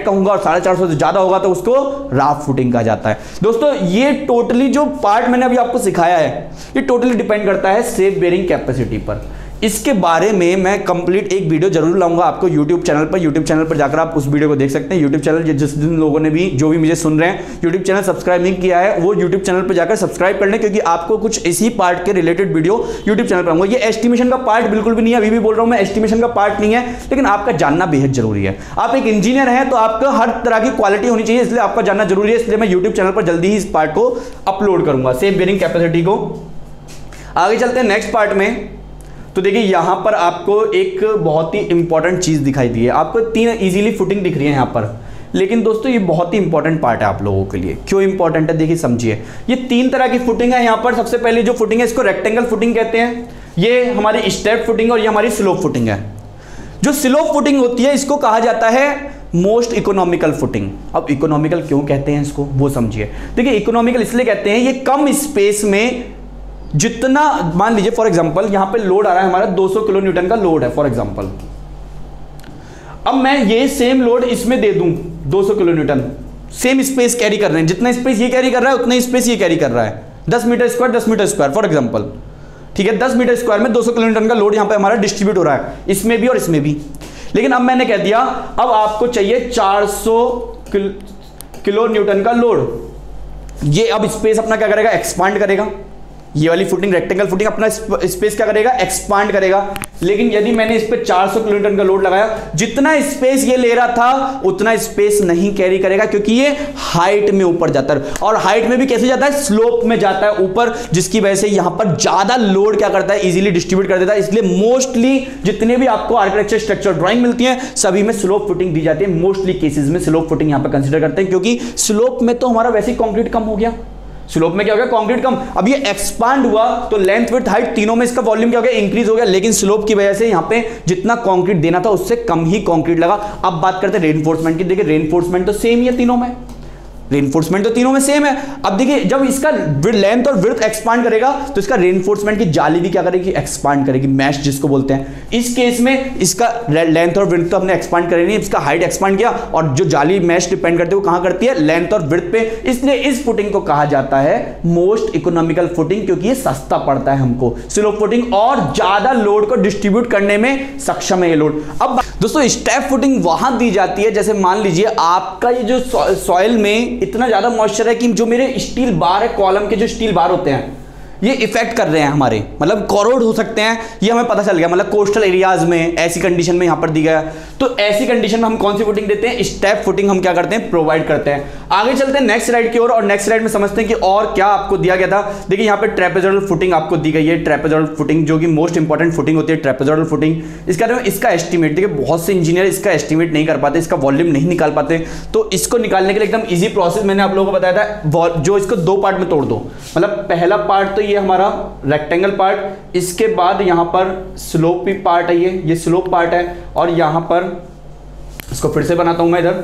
Speaker 1: कहूंगा और 450 से ज्यादा होगा तो उसको राफ्ट फुटिंग कहा जाता है। दोस्तों ये टोटली जो पार्ट मैंने अभी आपको सिखाया है ये टोटली डिपेंड करता है सेफ बेयरिंग कैपेसिटी पर। इसके बारे में मैं कंप्लीट एक वीडियो जरूर लाऊंगा आपको यूट्यूब चैनल पर जाकर आप उस वीडियो को देख सकते हैं। यूट्यूब चैनल जिस जिन लोगों ने भी जो भी मुझे सुन रहे हैं यूट्यूब चैनल सब्सक्राइब नहीं किया है वो यूट्यूब चैनल पर जाकर सब्सक्राइब कर लें, क्योंकि आपको कुछ इसी पार्ट के रिलेटेड वीडियो यूट्यूब चैनल पर आऊंगा। ये एस्टिमेशन का पार्ट बिल्कुल भी नहीं है, अभी भी बोल रहा हूं मैं एस्टिमेशन का पार्ट नहीं है, लेकिन आपका जानना बेहद जरूरी है। आप एक इंजीनियर हैं तो आपका हर तरह की क्वालिटी होनी चाहिए, इसलिए आपका जानना जरूरी है। इसलिए मैं यूट्यूब चैनल पर जल्दी ही इस पार्ट को अपलोड करूंगा, सेफ बेयरिंग कैपेसिटी को। आगे चलते हैं नेक्स्ट पार्ट में। तो देखिए यहां पर आपको एक बहुत ही इंपॉर्टेंट चीज दिखाई दी है, आपको 3 इजीली फुटिंग दिख रही है यहां पर, लेकिन दोस्तों ये बहुत ही इंपॉर्टेंट पार्ट है आप लोगों के लिए। क्यों इंपॉर्टेंट है देखिए समझिए। ये 3 तरह की फुटिंग है यहां पर। सबसे पहले जो फुटिंग है इसको रेक्टेंगल फुटिंग कहते हैं, ये हमारी स्टेप फुटिंग और ये हमारी स्लोप फुटिंग है। जो स्लोप फुटिंग होती है इसको कहा जाता है मोस्ट इकोनॉमिकल फुटिंग। अब इकोनॉमिकल क्यों कहते हैं इसको वो समझिए। देखिए इकोनॉमिकल इसलिए कहते हैं ये कम स्पेस में जितना, मान लीजिए फॉर एग्जांपल यहां पे लोड आ रहा है हमारा 200 किलो न्यूटन का लोड है फॉर एग्जांपल। अब मैं ये सेम लोड इसमें दे दूं 200 kilo newton, same space carry कर रहे हैं, जितना स्पेस ये कैरी कर रहा है उतना स्पेस ये कैरी कर रहा है, 10 मीटर स्क्वायर फॉर एग्जांपल, ठीक है। 10 मीटर स्क्वायर में 200 किलो न्यूटन का लोड यहां पे हमारा डिस्ट्रीब्यूट हो रहा है, इसमें भी और इसमें भी। लेकिन अब मैंने कह दिया अब आपको चाहिए 400 किलो न्यूटन का लोड। ये अब स्पेस अपना क्या करेगा, एक्सपांड करेगा। ये वाली फुटिंग रेक्टेंगल फुटिंग अपना स्पेस क्या करेगा, एक्सपांड करेगा। लेकिन यदि मैंने इस पे 400 किलो न्यूटन का लोड लगाया, जितना स्पेस ये ले रहा था उतना स्पेस नहीं कैरी करेगा, क्योंकि ये हाइट में ऊपर जाता है। और हाइट में भी कैसे जाता है, स्लोप में जाता है ऊपर, जिसकी वजह से यहां पर ज्यादा लोड क्या करता है, इजीली डिस्ट्रीब्यूट कर देता है। इसलिए मोस्टली जितने भी आपको आर्किटेक्चर स्ट्रक्चर ड्राइंग मिलती है सभी में स्लोप फुटिंग दी जाती है। मोस्टली केसेस में स्लोप फुटिंग यहां पर कंसीडर करते हैं, क्योंकि स्लोप में तो हमारा वैसे ही कंक्रीट कम हो गया। स्लोप में क्या हो गया, कंक्रीट कम। अब ये एक्सपांड हुआ तो लेंथ विड्थ हाइट तीनों में इसका वॉल्यूम क्या हो गया, इंक्रीज हो गया। लेकिन स्लोप की वजह से यहां पे जितना कंक्रीट देना था उससे कम ही कंक्रीट लगा। अब बात करते हैं रेनफोर्समेंट की। देखिए रेनफोर्समेंट तो सेम ही है तीनों में, रेनफोर्समेंट तो तीनों में सेम है। अब देखिए जब इसका लेंथ और विड्थ एक्सपांड करेगा तो इसका रेनफोर्समेंट की जाली भी क्या करेगी, एक्सपांड करेगी, मैश जिसको बोलते हैं। इस केस में इसका लेंथ और विड्थ तो हमने एक्सपांड करे नहीं, इसका हाइट एक्सपांड किया, और जो जाली मैश डिपेंड करती है वो कहां करती है, लेंथ और विड्थ पे। इसलिए इस फुटिंग को कहा जाता है मोस्ट इकोनॉमिकल फुटिंग, क्योंकि ये सस्ता पड़ता है हमको। स्लोप फुटिंग और ज्यादा लोड को डिस्ट्रीब्यूट करने में सक्षम है ये लोड। अब दोस्तों स्टेप फुटिंग वहां दी जाती है, जैसे मान लीजिए आपका ये जो सॉइल में इतना ज्यादा मॉइस्चर है कि जो मेरे स्टील बार है, कॉलम के जो स्टील बार होते हैं ये इफेक्ट कर रहे हैं हमारे, मतलब कोरोड हो सकते हैं, ये हमें पता चल गया। मतलब कोस्टल एरियाज में ऐसी कंडीशन में यहां पर दी गया, तो ऐसी कंडीशन में हम कौन सी फुटिंग देते हैं, स्टेप फुटिंग हम क्या करते हैं, प्रोवाइड करते हैं। आगे चलते हैं नेक्स्ट स्लाइड की ओर, और नेक्स्ट स्लाइड में समझते हैं कि और क्या आपको दिया गया था। देखिए यहाँ पे ट्रेपेजोइडल फुटिंग आपको दी गई है, ट्रेपेजोइडल फुटिंग जो कि मोस्ट इंपॉर्टेंट फुटिंग होती है, ट्रेपेजोइडल फुटिंग। इसका एस्टिमेट देखिए, बहुत से इंजीनियर इसका एस्टिमेट नहीं कर पाते, इसका वॉल्यूम नहीं निकाल पाते, तो इसको निकालने के लिए एकदम ईजी प्रोसेस मैंने आप लोगों को बताया था, जो इसको 2 पार्ट में तोड़ दो। मतलब पहला पार्ट तो ये हमारा रेक्टेंगल पार्ट, इसके बाद यहां पर स्लोप भी पार्ट है, ये स्लोप पार्ट है, और यहां पर इसको फिर से बनाता हूं मैं इधर।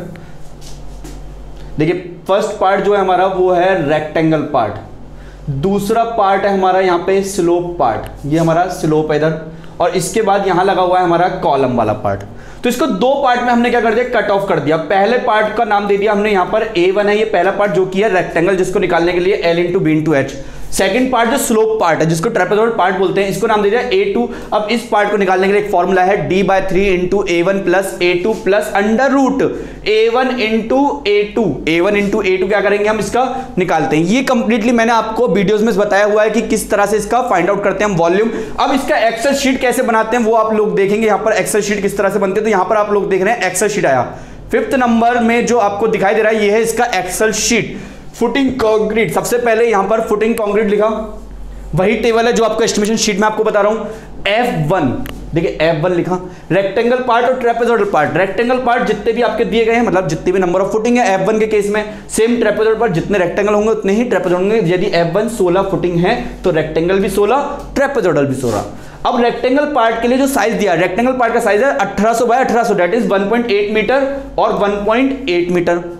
Speaker 1: देखिए फर्स्ट पार्ट जो है हमारा वो है रेक्टेंगल पार्ट, दूसरा पार्ट है हमारा यहां पे स्लोप पार्ट, ये हमारा स्लोप है इधर, और इसके बाद यहां लगा हुआ है हमारा कॉलम वाला पार्ट। तो इसको 2 पार्ट में हमने क्या कर दिया, कट ऑफ कर दिया। पहले पार्ट का नाम दे दिया हमने यहां पर A1 है, ये पहला पार्ट जो कि है रेक्टेंगल, जिसको निकालने के लिए L × B × H। Second part जो स्लोप पार्ट है, जिसको ट्रेपेजोइडल पार्ट बोलते हैं, इसको नाम दे दिया A2। अब इस पार्ट को निकालने के लिए एक फॉर्मूला है D/3 × A1 + A2 + √ A1 × A2। A1 × A2 क्या करेंगे, हम इसका निकालते हैं। ये कंप्लीटली मैंने आपको वीडियोस में बताया हुआ है कि किस तरह से इसका फाइंड आउट करते हैं हम वॉल्यूम। अब इसका एक्सेल शीट कैसे बनाते हैं वो आप लोग देखेंगे। यहाँ पर एक्सेल शीट किस तरह से बनते हैं, तो यहाँ पर आप लोग देख रहे हैं एक्सेल शीट आया 5th नंबर में जो आपको दिखाई दे रहा है, ये है इसका एक्सेल शीट। फुटिंग कंक्रीट, सबसे पहले यहां पर फुटिंग कंक्रीट लिखा, वही टेबल है जो आपको एस्टिमेशन शीट में आपको बता रहा हूं। F1 देखिए F1 लिखा, रेक्टेंगल पार्ट और ट्रेपेजोइडल पार्ट। रेक्टेंगल पार्ट जितने भी आपके दिए गए हैं, मतलब जितने भी नंबर ऑफ फुटिंग है F1 के केस में, सेम ट्रेपेजोइडल पार्ट जितने रेक्टेंगल होंगे उतने ही ट्रेपेजोइडल होंगे। यदि F1 16 फुटिंग है तो रेक्टेंगल भी 16, ट्रेपेजोइडल भी 16। अब रेक्टेंगल पार्ट के लिए जो साइज दिया, रेक्टेंगल पार्ट का साइज है 1800 × 1800, दैट इज 1.8 मीटर और 1.8 metre.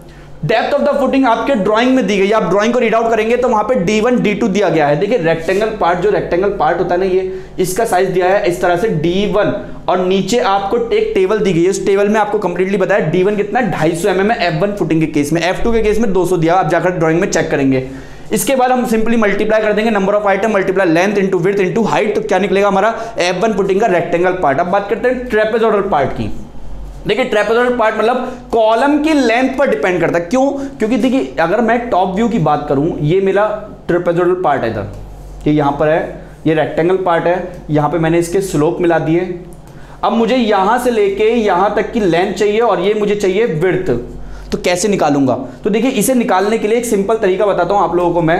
Speaker 1: Depth of the footing आपके ड्राइंग में दी गई, आप ड्राइंग को रीड आउट करेंगे तो वहां पे D1 D2 दिया गया है। देखिए रेक्टेंगल पार्ट, जो रेक्टेंगल पार्ट होता है ना, ये इसका साइज दिया है इस तरह से D1, और नीचे आपको एक टेबल दी गई है, उस टेबल में आपको कंप्लीटली बताया D1 कितना 250 mm है F1 फुटिंग के केस में, F2 के केस में 200 दिया, आप जाकर ड्राइंग में चेक करेंगे। इसके बाद हम सिंपली मल्टीप्लाई कर देंगे number of item multiply length into width into height, तो क्या निकलेगा हमारा F1 फुटिंग का रेक्टेंगल पार्ट। अब बात करते हैं ट्रेपेजोइडल पार्ट की। देखिए ट्रेपेजोइडल पार्ट मतलब कॉलम की लेंथ पर डिपेंड करता है। क्यों? क्योंकि देखिए अगर मैं टॉप व्यू की बात करूं, ये मेरा ट्रेपेजोइडल पार्ट है इधर, ये यहां पर है, ये रेक्टेंगल पार्ट है, यहां पे मैंने इसके स्लोप मिला दिए। अब मुझे यहां से लेके यहां तक की लेंथ चाहिए और ये मुझे चाहिए विड्थ, तो कैसे निकालूंगा? तो देखिए इसे निकालने के लिए एक सिंपल तरीका बताता हूं आप लोगों को मैं।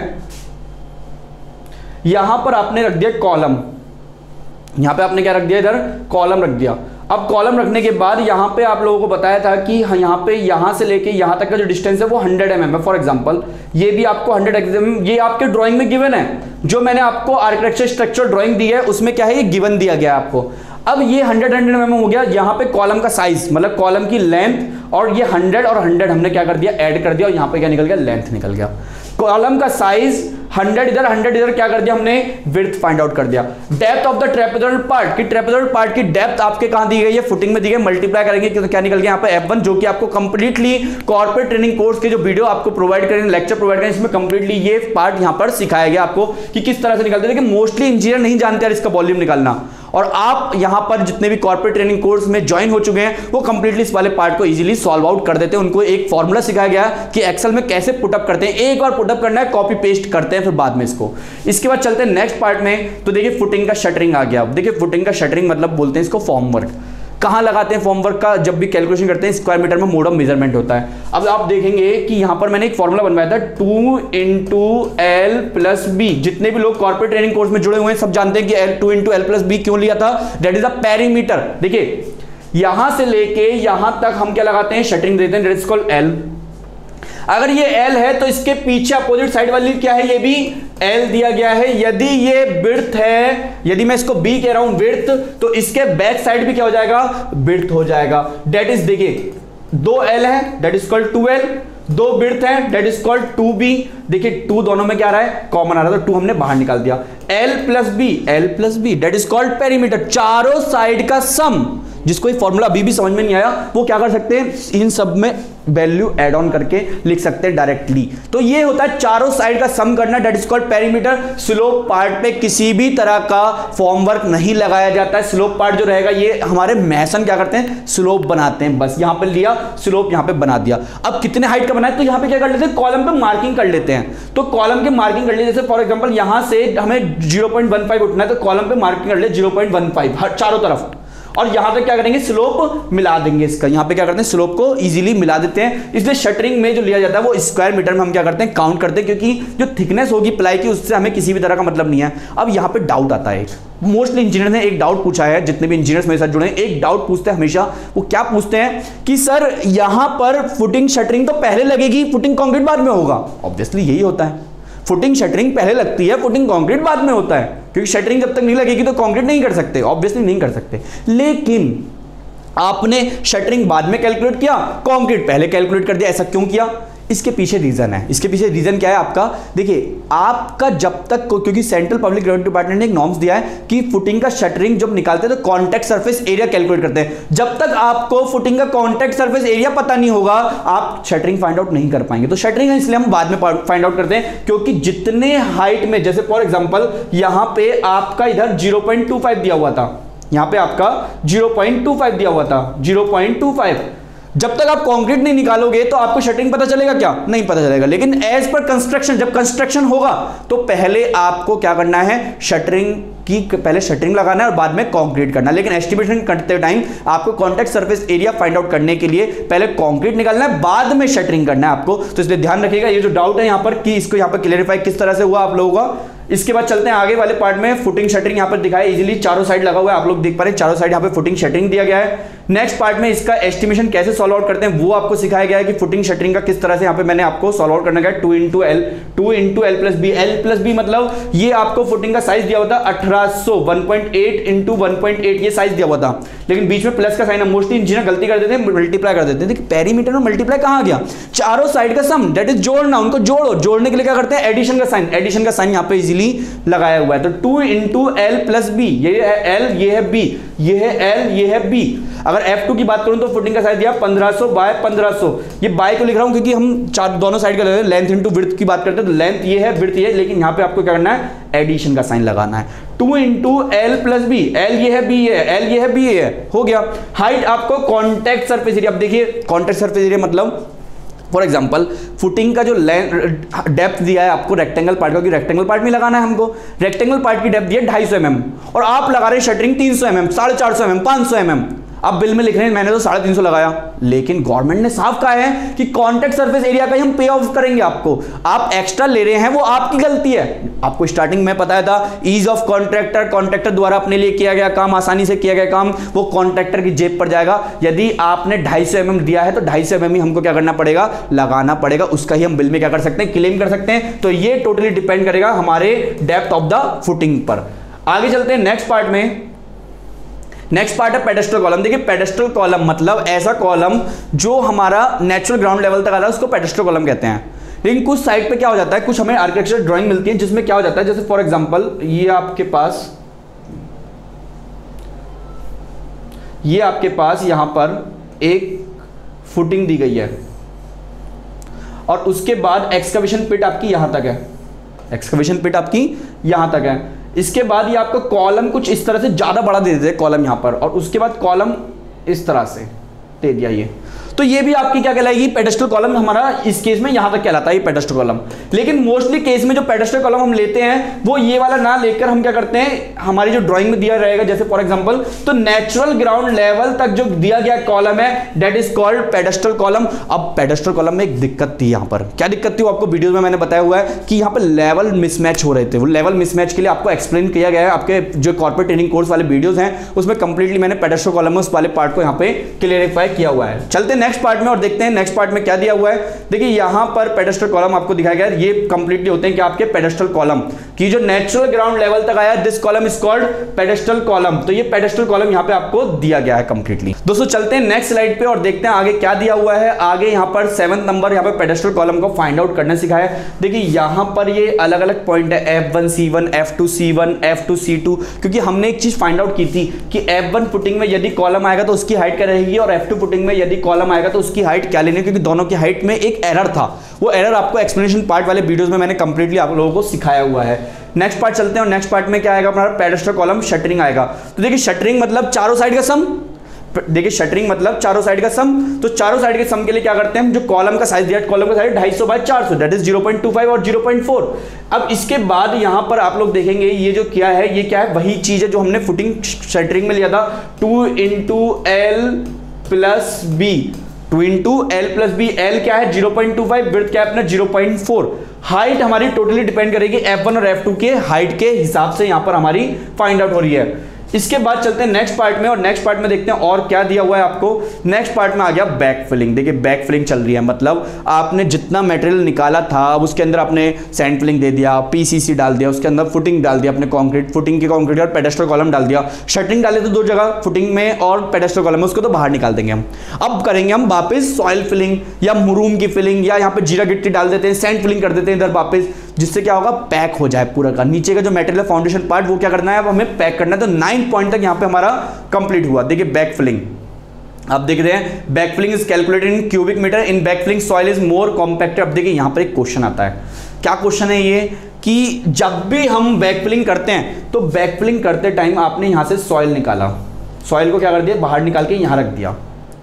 Speaker 1: यहां पर आपने रख दिया कॉलम, यहां पे आपने क्या रख दिया, इधर कॉलम रख दिया। अब कॉलम रखने के बाद यहां पे आप लोगों को बताया था कि यहां पे यहां से लेके यहां तक का जो डिस्टेंस है वो 100 mm है। फॉर एग्जांपल ये भी आपको 100 mm, ये आपके ड्राइंग में गिवन है, जो मैंने आपको आर्किटेक्चर स्ट्रक्चर ड्राइंग दी है उसमें क्या है, ये गिवन दिया गया आपको। अब ये 100 mm हो गया। यहाँ पे कॉलम का साइज मतलब कॉलम की लेंथ, और ये 100 और 100 हमने क्या कर दिया, ऐड कर दिया, और यहाँ पे क्या निकल गया, लेंथ निकल गया। कॉलम का साइज 100 इधर 100 इधर, क्या कर दिया हमने, विड्थ फाइंड आउट कर दिया। Depth of the trapezoidal part की, ट्रेपेजोइडल पार्ट की डेप्थ आपके कहां दी गई है, फुटिंग में दी गई, मल्टीप्लाई करेंगे तो क्या निकल गया यहाँ पे F1, जो कि आपको कंप्लीटली कॉर्पोरेट ट्रेनिंग कोर्स के जो वीडियो आपको प्रोवाइड करेंगे, लेक्चर प्रोवाइड करेंगे, इसमें कंप्लीटली ये पार्ट यहाँ पर सिखाया गया आपको कि किस तरह से निकालते हैं। लेकिन मोस्टली इंजीनियर नहीं जानते इसका वॉल्यूम निकालना, और आप यहां पर जितने भी कॉर्पोरेट ट्रेनिंग कोर्स में ज्वाइन हो चुके हैं वो कंप्लीटली इस वाले पार्ट को इजीली सॉल्व आउट कर देते हैं। उनको एक फॉर्मूला सिखाया गया कि एक्सेल में कैसे पुटअप करते हैं, एक बार पुटअप करना है, कॉपी पेस्ट करते हैं फिर बाद में इसको। इसके बाद चलते हैं नेक्स्ट पार्ट में। तो देखिए फुटिंग का शटरिंग आ गया। देखिए फुटिंग का शटरिंग मतलब बोलते हैं इसको फॉर्म वर्क। कहां लगाते हैं फॉर्म वर्क का, जब भी कैलकुलेशन करते हैं स्क्वायर मीटर में मोड ऑफ मेजरमेंट होता है। अब आप देखेंगे कि यहां पर मैंने एक फॉर्मूला बनवाया था 2 × L + B। जितने भी लोग कॉर्पोरेट ट्रेनिंग कोर्स में जुड़े हुए हैं सब जानते हैं कि 2 × L + B क्यों लिया था, दैट इज अ पेरीमीटर। देखिए यहां से लेके यहां तक हम क्या लगाते हैं, शटरिंग देते हैं, दैट इज कॉल्ड L। अगर ये L है तो इसके पीछे अपोजिट साइड वाली क्या है, ये भी L दिया गया है। यदि ये विड्थ है, यदि मैं इसको B कह रहा हूं विड्थ, तो इसके बैक साइड भी क्या हो जाएगा, विड्थ हो जाएगा। दैट इज देखिए 2 L है, that is called 2L, 2 width है, दैट इज कॉल्ड 2B। देखिए 2 दोनों में क्या आ रहा है, कॉमन आ रहा है, तो 2 हमने बाहर निकाल दिया। L + B that is called perimeter. चारों साइड का सम, जिसको ये फॉर्मूला अभी भी समझ में नहीं आया, वो क्या कर सकते हैं, इन सब में वैल्यू ऐड ऑन करके लिख सकते हैं डायरेक्टली। तो ये होता है चारों साइड का सम करना, that is called perimeter. Slope part पे किसी भी तरह का फॉर्म वर्क नहीं लगाया जाता है। स्लोप पार्ट जो रहेगा, ये हमारे मैसन क्या करते हैं, स्लोप बनाते हैं, बस यहां पे लिया स्लोप, यहां पे बना दिया। अब कितने हाइट का बनाए, तो यहां पे क्या कर लेते हैं, कॉलम पे मार्किंग कर लेते हैं। तो कॉलम के मार्किंग कर लिए, जैसे फॉर एग्जांपल यहां से हमें 0.15 उठना है, तो कॉलम पे मार्किंग कर ले 0.15 हर चारों तरफ, और यहां पे क्या करेंगे, स्लोप मिला देंगे इसका। यहां पे क्या करते हैं, स्लोप को इजीली मिला देते हैं। इसलिए शटरिंग में जो लिया जाता है वो स्क्वायर मीटर में हम क्या करते हैं, काउंट करते हैं, क्योंकि जो थिकनेस होगी प्लाई की उससे हमें किसी भी तरह का मतलब नहीं है। अब यहां पे डाउट आता है, मोस्टली इंजीनियर ने एक डाउट पूछा है, जितने भी इंजीनियर्स मेरे साथ जुड़े हैं एक डाउट पूछते हैं हमेशा। वो क्या पूछते हैं कि सर यहां पर फुटिंग शटरिंग तो पहले लगेगी, फुटिंग कंक्रीट बाद में होगा। ऑब्वियसली यही होता है, फुटिंग शटरिंग पहले लगती है, फुटिंग कंक्रीट बाद में होता है, क्योंकि शटरिंग जब तक नहीं लगेगी तो कंक्रीट नहीं कर सकते, ऑब्वियसली नहीं कर सकते। लेकिन आपने शटरिंग बाद में कैलकुलेट किया, कंक्रीट पहले कैलकुलेट कर दिया, ऐसा क्यों किया? इसके पीछे रीजन है। इसके पीछे रीजन क्या है आपका, देखिए आपका जब तक, क्योंकि सेंट्रल पब्लिक गवर्नमेंट डिपार्टमेंट ने एक नॉर्म्स दिया है कि फुटिंग का शटरिंग जब निकालते हैं तो कॉन्टैक्ट सरफेस एरिया कैलकुलेट करते हैं। जब तक आपको फुटिंग का कॉन्टैक्ट सरफेस एरिया पता नहीं होगा, आप शटरिंग फाइंड आउट नहीं कर पाएंगे। तो शटरिंग इसलिए हम बाद में फाइंड आउट करते हैं, क्योंकि जितने हाइट में, जैसे फॉर एग्जाम्पल यहां पे आपका इधर 0.25 दिया हुआ था, यहां पे आपका 0.25 दिया हुआ था, 0.25। जब तक आप कंक्रीट नहीं निकालोगे तो आपको शटरिंग पता चलेगा क्या, नहीं पता चलेगा। लेकिन एज पर कंस्ट्रक्शन, जब कंस्ट्रक्शन होगा तो पहले आपको क्या करना है, शटरिंग की पहले शटरिंग लगाना है और बाद में कंक्रीट करना है। लेकिन एस्टिमेशन करते टाइम आपको contact surface area find out करने के लिए पहले कंक्रीट निकालना है, बाद में शटरिंग करना है आपको। तो इसलिए ध्यान रखिएगा, ये जो डाउट है यहाँ पर कि इसको यहाँ पर क्लियरिफाई किस तरह से हुआ आप लोगों का, इसके बाद चलते हैं आगे वाले पार्ट में। फुटिंग शटरिंग यहाँ पर दिखाया इजीली, चारों साइड लगा हुआ है, आप लोग देख पा रहे हैं चारों साइड यहाँ पे फुटिंग शटरिंग दिया गया है। नेक्स्ट पार्ट में इसका एस्टिमेशन कैसे सॉल्व आउट करते हैं वो आपको सिखाया गया है कि फुटिंग शटरिंग का किस तरह से यहाँ पे मैंने आपको सॉल्व आउट करना है। 2 into L plus B, L plus B मतलब ये आपको फुटिंग का साइज दिया हुआ था 1800, 1.8 इंटू 1.8 ये साइज दिया हुआ था, लेकिन बीच में प्लस का साइन है। मोस्टली इंजीनियर गलती कर देते हैं, मल्टीप्लाई कर देते हैं। पेरीमीटर में मल्टीप्लाई कहां गया, चारों साइड का सम, दैट इज जोड़ना, उनको जोड़ो। जोड़ने के लिए क्या करते हैं, एडिशन का साइन, एडिशन का साइन यहाँ पे इजीली लगाया हुआ है। तो 2 इंटू एल प्लस बी, ये है एल, ये है बी, ये है एल, ये है बी। अगर F2 की बात करूं तो फुटिंग का साइज दिया 1500 बाय 1500, ये बाय को लिख रहा हूं क्योंकि हम दोनों साइड का लेंथ इंटू विड्थ की बात करते हैं, तो लेंथ ये है, विड्थ ये है, लेकिन यहां पे आपको क्या करना है, एडिशन का साइन लगाना है। 2 into L plus B, L ये है, बी ये है, एल ये है, बी ये है, हो गया। हाइट आपको कॉन्टैक्ट सरफेस एरिया, अब देखिए कॉन्टैक्ट सरफेस एरिया मतलब फॉर एग्जाम्पल फुटिंग का जो डेप्थ दिया है आपको रेक्टेंगल पार्ट का, क्योंकि रेक्टेंगल पार्ट में लगाना है हमको, रेक्टेंगल पार्ट की डेप्थ दी है 250 mm और आप लगा रहे शटरिंग 300 mm, 450 mm, 500 mm। अब बिल में लिख रहे हैं मैंने तो 350 लगाया, लेकिन गवर्नमेंट ने साफ कहा है कि कॉन्टैक्ट सरफेस एरिया का ही हम पे ऑफ करेंगे आपको, आप एक्स्ट्रा ले रहे हैं वो आपकी गलती है। आपको स्टार्टिंग में बताया था ईज ऑफ कॉन्ट्रैक्टर, कॉन्ट्रैक्टर द्वारा अपने लिए किया गया काम, आसानी से किया गया काम वो कॉन्ट्रैक्टर की जेब पर जाएगा। यदि आपने 250 mm दिया है तो 250 mm ही हमको क्या करना पड़ेगा, लगाना पड़ेगा, उसका ही हम बिल में क्या कर सकते हैं, क्लेम कर सकते हैं। तो ये टोटली डिपेंड करेगा हमारे डेप्थ ऑफ द फुटिंग पर। आगे चलते हैं नेक्स्ट पार्ट में। नेक्स्ट पार्ट है पेडेस्ट्रल कॉलम। देखिए पेडेस्ट्रल कॉलम मतलब ऐसा कॉलम जो हमारा नेचुरल ग्राउंड लेवल तक आता है, उसको पेडेस्ट्रल कॉलम कहते हैं। लेकिन कुछ साइड पे क्या हो जाता है, कुछ हमें आर्किटेक्चर ड्राइंग मिलती है जिसमें क्या हो जाता है, जैसे फॉर एग्जांपल ये आपके पास यहां पर एक फुटिंग दी गई है और उसके बाद एक्सकवेशन पिट आपकी यहां तक है, एक्सकवेशन पिट आपकी यहां तक है। इसके बाद ये आपको कॉलम कुछ इस तरह से ज्यादा बड़ा दे देते हैं कॉलम यहां पर, और उसके बाद कॉलम इस तरह से दे दिया ये, तो ये भी आपकी क्या कहलाएगी, पेडेस्ट्रल कॉलम। हमारा इस केस में यहां तक कहलाता है ये पेडेस्ट्रल कॉलम। लेकिन मोस्टली केस में जो पेडेस्ट्रल कॉलम हम लेते हैं वो ये वाला ना लेकर हम क्या करते हैं, हमारी जो ड्राइंग में दिया रहेगा जैसे फॉर एग्जांपल, तो नेचुरल ग्राउंड लेवल तक जो दिया गया कॉलम है that is called pedestal column. अब पेडेस्ट्रल कॉलम में एक दिक्कत थी, यहां पर क्या दिक्कत थी वो आपको वीडियो में मैंने बताया हुआ है कि यहां पर लेवल मिसमैच हो रहे थे। वो लेवल मिसमैच के लिए आपको एक्सप्लेन किया गया है, आपके जो कॉर्पोरेट ट्रेनिंग कोर्स वाले वीडियोस हैं उसमें कंप्लीटली मैंने पेडेस्ट्रल कॉलम में उस वाले पार्ट को यहां पे क्लियरिफाई किया हुआ है। चलते नेक्स्ट पार्ट में और देखते हैं नेक्स्ट पार्ट में क्या दिया हुआ है। देखिए यहां पर पेडेस्ट्रल कॉलम आपको दिखाया गया है, ये कंप्लीटली होते हैं कि आपके पेडेस्ट्रल कॉलम की जो नेचुरल ग्राउंड लेवल तक आया, this column is called pedestal column. तो ये पेडेस्ट्रल कॉलम यहां पे आपको दिया गया है कंप्लीटली। दोस्तों चलते हैं नेक्स्ट स्लाइड पे और देखते हैं आगे क्या दिया हुआ है। आगे यहां पर 7 नंबर यहां पे पेडेस्ट्रल कॉलम को फाइंड आउट करना सिखाया है। देखिए यहां पर ये अलग अलग पॉइंट है, F1 C1, F2 C1, F2 C2, क्योंकि हमने एक चीज फाइंड आउट की थी कि F1 फुटिंग में यदि कॉलम आएगा तो उसकी हाइट क्या रहेगी और F2 फुटिंग में यदि कॉलम आएगा तो उसकी हाइट क्या लेनी है, क्योंकि दोनों की हाइट में एक एरर था। वो एरर आपको एक्सप्लेनेशन पार्ट वाले वीडियोस में मैंने कंप्लीटली आप लोगों को सिखाया हुआ है। नेक्स्ट पार्ट चलते हैं और नेक्स्ट पार्ट में क्या आएगा, अपना पेडेस्ट्रल कॉलम शटरिंग आएगा। तो देखिए शटरिंग मतलब चारों साइड का सम, देखिए शटरिंग मतलब चारों साइड का सम। तो चारों साइड के सम के लिए क्या करते हैं हम, जो कॉलम का साइज दिया है, कॉलम का साइज 250 बाय 400 दैट इज 0.25 और 0.4। अब इसके बाद यहां पर आप लोग देखेंगे ये जो क्या है, ये क्या है, वही चीज है जो हमने फुटिंग शटरिंग में लिया था, 2 into L plus B, 2 into L plus B. L क्या है 0.25, विड्थ क्या है अपना 0.4। हाइट हमारी टोटली डिपेंड करेगी F1 और F2 के हाइट के हिसाब से यहां पर हमारी फाइंड आउट हो रही है। इसके बाद चलते हैं नेक्स्ट पार्ट में और नेक्स्ट पार्ट में देखते हैं और क्या दिया हुआ है आपको। नेक्स्ट पार्ट में आ गया बैक फिलिंग। देखिए बैक फिलिंग चल रही है, मतलब आपने जितना मटेरियल निकाला था अब उसके अंदर आपने सैंड फिलिंग दे दिया, पीसीसी डाल दिया, उसके अंदर फुटिंग डाल दिया, अपने कंक्रीट फुटिंग की कंक्रीट और पेडेस्ट्रल कॉलम डाल दिया। शटरिंग डाले तो 2 जगह, फुटिंग में और पेडेस्ट्रल कॉलम में, उसको तो बाहर निकाल देंगे हम। अब करेंगे हम वापस सॉइल फिलिंग या मुरूम की फिलिंग, या यहाँ पे जीरा गिट्टी डाल देते हैं, सैंड फिलिंग कर देते हैं इधर वापस, जिससे क्या होगा पैक हो जाए पूरा का नीचे का जो मटेरियल फाउंडेशन पार्ट, वो क्या करना है अब हमें पैक करना है। तो 9 पॉइंट तक यहाँ पे हमारा कंप्लीट हुआ। देखिए बैक फिलिंग अब देख रहे हैं, back filling is calculated in cubic metre, in back filling soil is more compacted. अब देखिए यहाँ पर एक क्वेश्चन आता है, क्या क्वेश्चन है ये कि जब भी हम बैक फिलिंग करते हैं तो बैक फिलिंग करते टाइम आपने यहां से सॉइल निकाला, सॉइल को क्या कर दिया बाहर निकाल के यहां रख दिया,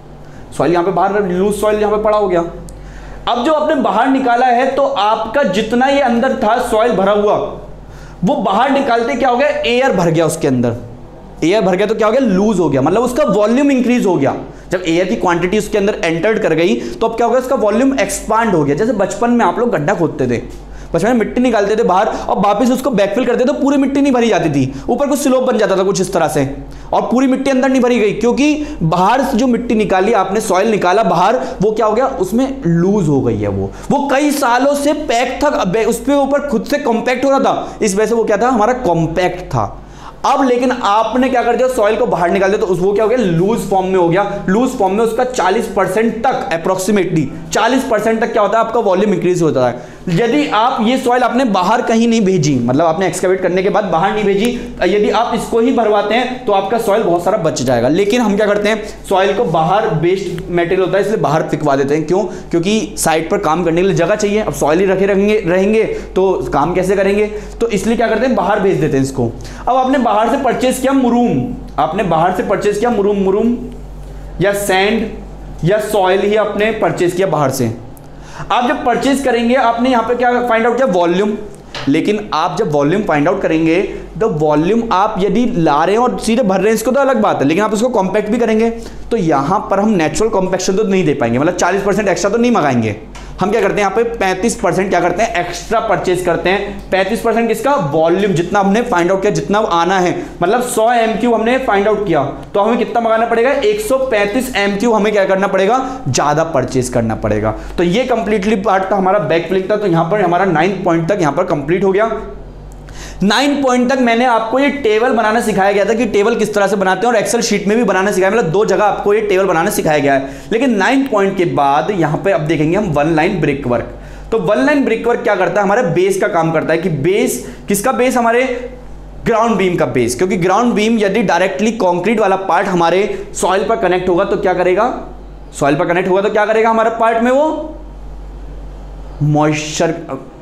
Speaker 1: सॉइल यहां पे बाहर, लूज सॉइल यहां पे पड़ा हो गया। अब जो आपने बाहर निकाला है तो आपका जितना ये अंदर था सॉइल भरा हुआ, वो बाहर निकालते क्या हो गया, एयर भर गया उसके अंदर। एयर भर गया तो क्या हो गया, लूज हो गया, मतलब उसका वॉल्यूम इंक्रीज हो गया। जब एयर की क्वांटिटी उसके अंदर एंटर्ड कर गई तो अब क्या हो गया, उसका वॉल्यूम एक्सपांड हो गया। जैसे बचपन में आप लोग गड्ढा खोदते थे, बस में मिट्टी निकालते थे बाहर और वापस उसको बैकफिल करते थे, पूरी मिट्टी नहीं भरी जाती थी, ऊपर कुछ स्लोप बन जाता था कुछ इस तरह से, और पूरी मिट्टी अंदर नहीं भरी गई, क्योंकि बाहर से जो मिट्टी निकाली आपने, सॉइल निकाला बाहर, वो क्या हो गया, उसमें लूज हो गई है, वो कई सालों से पैक था, उस पे ऊपर खुद से कॉम्पैक्ट हो रहा था, इस वजह से वो क्या था, हमारा कॉम्पैक्ट था। अब लेकिन आपने क्या कर दिया, सॉइल को बाहर निकाल दिया, तो वो क्या हो गया, लूज फॉर्म में हो गया। लूज फॉर्म में उसका 40% तक, अप्रोक्सीमेटली 40% तक क्या होता है, आपका वॉल्यूम इंक्रीज होता है। यदि आप ये सॉइल आपने बाहर कहीं नहीं भेजी, मतलब आपने एक्सकैवेट करने के बाद बाहर नहीं भेजी, यदि आप इसको ही भरवाते हैं तो आपका सॉइल बहुत सारा बच जाएगा। लेकिन हम क्या करते हैं, सॉइल को बाहर वेस्ट मटेरियल होता है इसलिए बाहर फिकवा देते हैं। क्यों? क्योंकि साइट पर काम करने के लिए जगह चाहिए, अब सॉइल ही रखे रहेंगे तो काम कैसे करेंगे, तो इसलिए क्या करते हैं, बाहर भेज देते हैं इसको। अब आपने बाहर से परचेज किया मुरूम, आपने बाहर से परचेज किया मुरूम या सैंड या सॉइल ही आपने परचेज किया बाहर से। आप जब परचेज करेंगे, आपने यहां पे क्या फाइंड आउट किया, वॉल्यूम। लेकिन आप जब वॉल्यूम फाइंड आउट करेंगे तो वॉल्यूम आप यदि ला रहे हैं और सीधे भर रहे हैं, इसको तो अलग बात है, लेकिन आप इसको कॉम्पैक्ट भी करेंगे तो यहां पर हम नेचुरल कॉम्पैक्शन तो नहीं दे पाएंगे, मतलब 40% एक्स्ट्रा तो नहीं मंगाएंगे। हम क्या करते हैं, यहाँ पे 35% क्या करते हैं, एक्स्ट्रा परचेज करते हैं। 35% किसका, वॉल्यूम, जितना हमने फाइंड आउट किया, जितना आना है, मतलब 100 MQ हमने फाइंड आउट किया, तो हमें कितना मंगाना पड़ेगा, 135 MQ हमें क्या करना पड़ेगा, ज्यादा परचेज करना पड़ेगा। तो ये कंप्लीटली पार्ट था हमारा बैकफिलिंग था। तो यहाँ पर हमारा 9 पॉइंट तक यहाँ पर कंप्लीट हो गया। 9 पॉइंट तक मैंने आपको ये टेबल बनाना सिखाया गया था कि टेबल किस तरह से बनाते हैं, और एक्सेल शीट में भी बनाना सिखाया, मतलब 2 जगह आपको ये टेबल बनाना सिखाया गया है। लेकिन 9 पॉइंट के बाद यहां पे अब देखेंगे हम 1 लाइन ब्रिक वर्क। तो 1 लाइन ब्रिक वर्क क्या करता है, हमारे बेस का काम करता है कि बेस किसका, बेस हमारे ग्राउंड बीम का बेस। क्योंकि ग्राउंड बीम यदि डायरेक्टली कंक्रीट वाला पार्ट हमारे सॉइल पर कनेक्ट होगा तो क्या करेगा, सॉइल पर कनेक्ट होगा तो क्या करेगा, हमारे पार्ट में वो मॉइस्चर,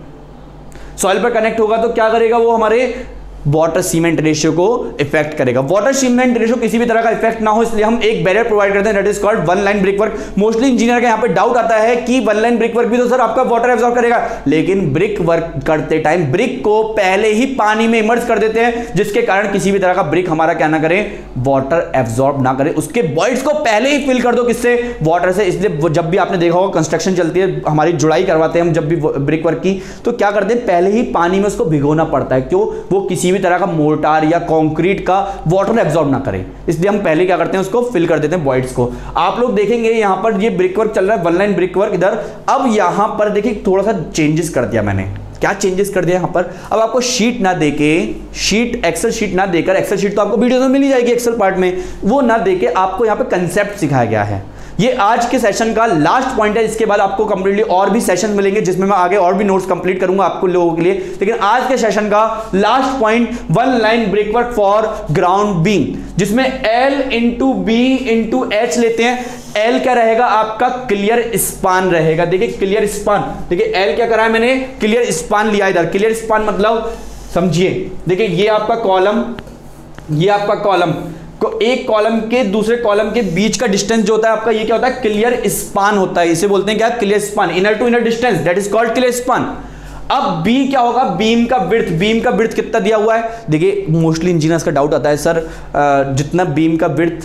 Speaker 1: सॉइल पर कनेक्ट होगा तो क्या करेगा, वो हमारे वाटर सीमेंट रेशियो को इफेक्ट करेगा। वाटर सीमेंट रेशियो किसी भी तरह का इफेक्ट ना हो, इसलिए हम एक बैरियर प्रोवाइड करते हैं, that is called 1 line brick work. Mostly engineer का यहाँ पे डाउट आता है कि 1 लाइन ब्रिक वर्क भी तो सर आपका वाटर एब्जॉर्ब करेगा, लेकिन ब्रिक वर्क करते टाइम ब्रिक को पहले ही पानी में इमर्ज कर देते हैं, जिसके कारण किसी भी तरह का ब्रिक हमारा क्या ना करे, वाटर एब्जॉर्ब ना करे। उसके वॉइड्स को पहले ही फिल कर दो, किससे, वाटर से। इसलिए जब भी आपने देखा होगा कंस्ट्रक्शन चलती है, हमारी जुड़ाई करवाते हैं हम जब भी ब्रिक वर्क की, तो क्या करते हैं, पहले ही पानी में उसको भिगोना पड़ता है। क्यों, वो किसी भी तरह का मोर्टार या कंक्रीट का वाटर एब्जॉर्ब ना करें, इसलिए हम पहले क्या करते हैं, उसको फिल कर देते हैं वॉइड्स को। आप लोग देखेंगे यहां पर ये ब्रिक वर्क चल रहा है, 1 लाइन ब्रिक वर्क इधर। अब यहां पर देखिए थोड़ा सा चेंजेस कर दिया मैंने। क्या चेंजेस कर दिया यहां पर, अब आपको शीट ना देके, शीट एक्सेल शीट ना देकर, एक्सेल शीट तो आपको वीडियो में मिल ही जाएगी एक्सेल पार्ट में, वो ना देके आपको यहां पे कंसेप्ट सिखाया गया है। ये आज के सेशन का लास्ट पॉइंट है, इसके बाद आपको कंप्लीटली और भी सेशन मिलेंगे जिसमें मैं आगे और भी नोट्स कंप्लीट करूंगा आपको लोगों के लिए। लेकिन आज के सेशन का last point 1 line brick work for ground beam, जिसमें L into B into H लेते हैं। L क्या रहेगा, आपका क्लियर स्पान रहेगा। देखिए क्लियर स्पान, देखिए L क्या करा है मैंने, क्लियर स्पान लिया इधर। क्लियर स्पान मतलब समझिए, देखिए ये आपका कॉलम, ये आपका कॉलम को एक कॉलम के दूसरे कॉलम के बीच का डिस्टेंस जो होता है आपका, ये क्या होता है, क्लियर स्पान होता है। इसे बोलते हैं क्या, clear span, inner to inner distance, that is called clear span. अब B क्या होगा, बीम का विड्थ। बीम का विड्थ कितना दिया हुआ है, देखिए मोस्टली इंजीनियर्स का डाउट आता है, सर जितना बीम का विड्थ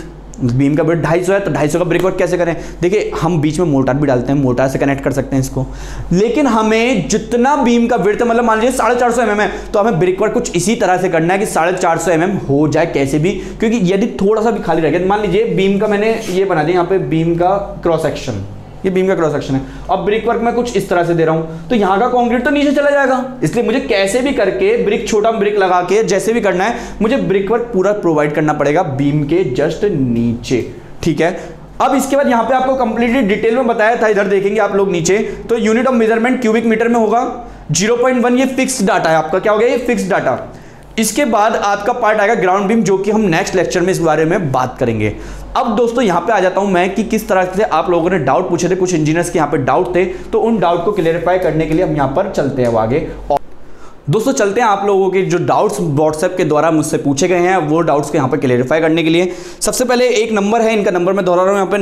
Speaker 1: 250 है तो 250 का ब्रिक वर्क कैसे करें। देखिए हम बीच में मोर्टार भी डालते हैं, मोर्टार से कनेक्ट कर सकते हैं इसको, लेकिन हमें जितना बीम का विड्थ, मतलब मान लीजिए 450 mm है, तो हमें ब्रिक वर्क कुछ इसी तरह से करना है कि 450 mm हो जाए कैसे भी। क्योंकि यदि थोड़ा सा भी खाली रह गया, मान लीजिए बीम का मैंने ये बना दिया यहाँ पे, बीम का क्रॉस सेक्शन, ये बीम का क्रॉस सेक्शन है, अब ब्रिक वर्क मैं कुछ इस तरह से दे रहा हूं, तो यहां का कंक्रीट तो नीचे चला जाएगा। इसलिए मुझे कैसे भी करके ब्रिक, छोटा ब्रिक लगा के जैसे भी करना है, मुझे ब्रिक वर्क पूरा प्रोवाइड करना पड़ेगा बीम के जस्ट नीचे, ठीक है। अब इसके बाद यहां पे आपको कंप्लीटली डिटेल में बताया था, इधर देखेंगे आप लोग नीचे, तो unit of measurement cubic metre में होगा। 0.1 ये फिक्स डाटा है आपका, क्या हो गया, ये फिक्स डाटा। इसके बाद आपका पार्ट आएगा ग्राउंड बीम, जो कि हम नेक्स्ट लेक्चर में इस बारे में बात करेंगे। अब दोस्तों यहां पे आ जाता हूं मैं कि किस तरह से आप लोगों ने डाउट पूछे थे, कुछ इंजीनियर्स के यहां पे डाउट थे, तो उन डाउट को क्लियरिफाई करने के लिए हम यहां पर चलते हैं आगे। और दोस्तों चलते हैं आप लोगों के जो डाउट्स व्हाट्सएप के द्वारा मुझसे पूछे गए हैं, वो डाउट्स को यहाँ पर क्लियरिफाई करने के लिए सबसे पहले एक नंबर है, इनका नंबर मैं दोहरा रहा हूँ यहाँ पे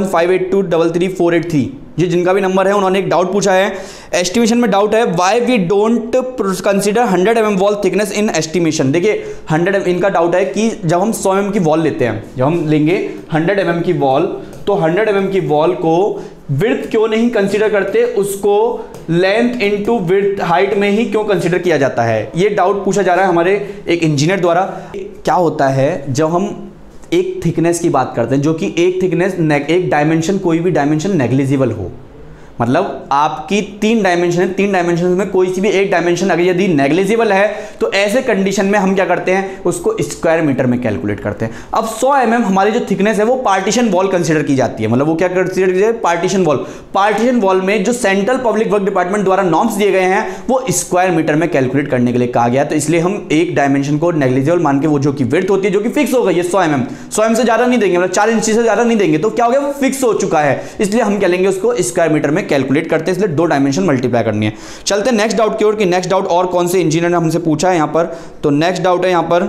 Speaker 1: 9158233483। ये जिनका भी नंबर है, उन्होंने एक डाउट पूछा है, एस्टिमेशन में डाउट है, why we don't consider 100 mm wall thickness in estimation. देखिए 100 mm, इनका डाउट है कि जब हम 100 mm की वॉल लेते हैं, जब हम लेंगे 100 mm की वॉल, तो 100 mm की वॉल को विड्थ क्यों नहीं कंसीडर करते, उसको लेंथ इनटू विड्थ हाइट में ही क्यों कंसीडर किया जाता है? ये डाउट पूछा जा रहा है हमारे एक इंजीनियर द्वारा। क्या होता है जब हम एक थिकनेस की बात करते हैं, जो कि एक थिकनेस, एक डायमेंशन, कोई भी डायमेंशन नेग्लिजिबल हो, मतलब आपकी 3 डायमेंशन है, 3 डायमेंशन में कोई सी भी एक डायमेंशन अगर यदि नेग्लिजिबल है तो ऐसे कंडीशन में हम क्या करते हैं, उसको स्क्वायर मीटर में कैलकुलेट करते हैं। अब 100 mm हमारी जो थिकनेस है वो पार्टीशन वॉल कंसीडर की जाती है, मतलब वो क्या कंसीडर की जाती है, पार्टीशन वॉल। पार्टीशन वॉल में जो सेंट्रल पब्लिक वर्क डिपार्टमेंट द्वारा नॉर्म्स दिए गए हैं वो स्क्वायर मीटर में कैलकुलेट करने के लिए कहा गया, तो इसलिए हम एक डायमेंशन को नेग्लिजिबल मान के, वो जो कि विड्थ होती है, जो कि फिक्स हो गई है 100 mm, 100 mm से ज्यादा नहीं देंगे, मतलब 4 इंच से ज्यादा नहीं देंगे, तो क्या हो गया, वो फिक्स हो चुका है, इसलिए हम क्या लेंगे, उसको स्क्वायर मीटर में कैलकुलेट करते हैं, 2 डायमेंशन मल्टीप्लाई करनी है। चलते हैं नेक्स्ट डाउट की ओर कि नेक्स्ट डाउट और कौन से इंजीनियर ने हमसे पूछा है यहां पर। तो नेक्स्ट डाउट है यहां पर,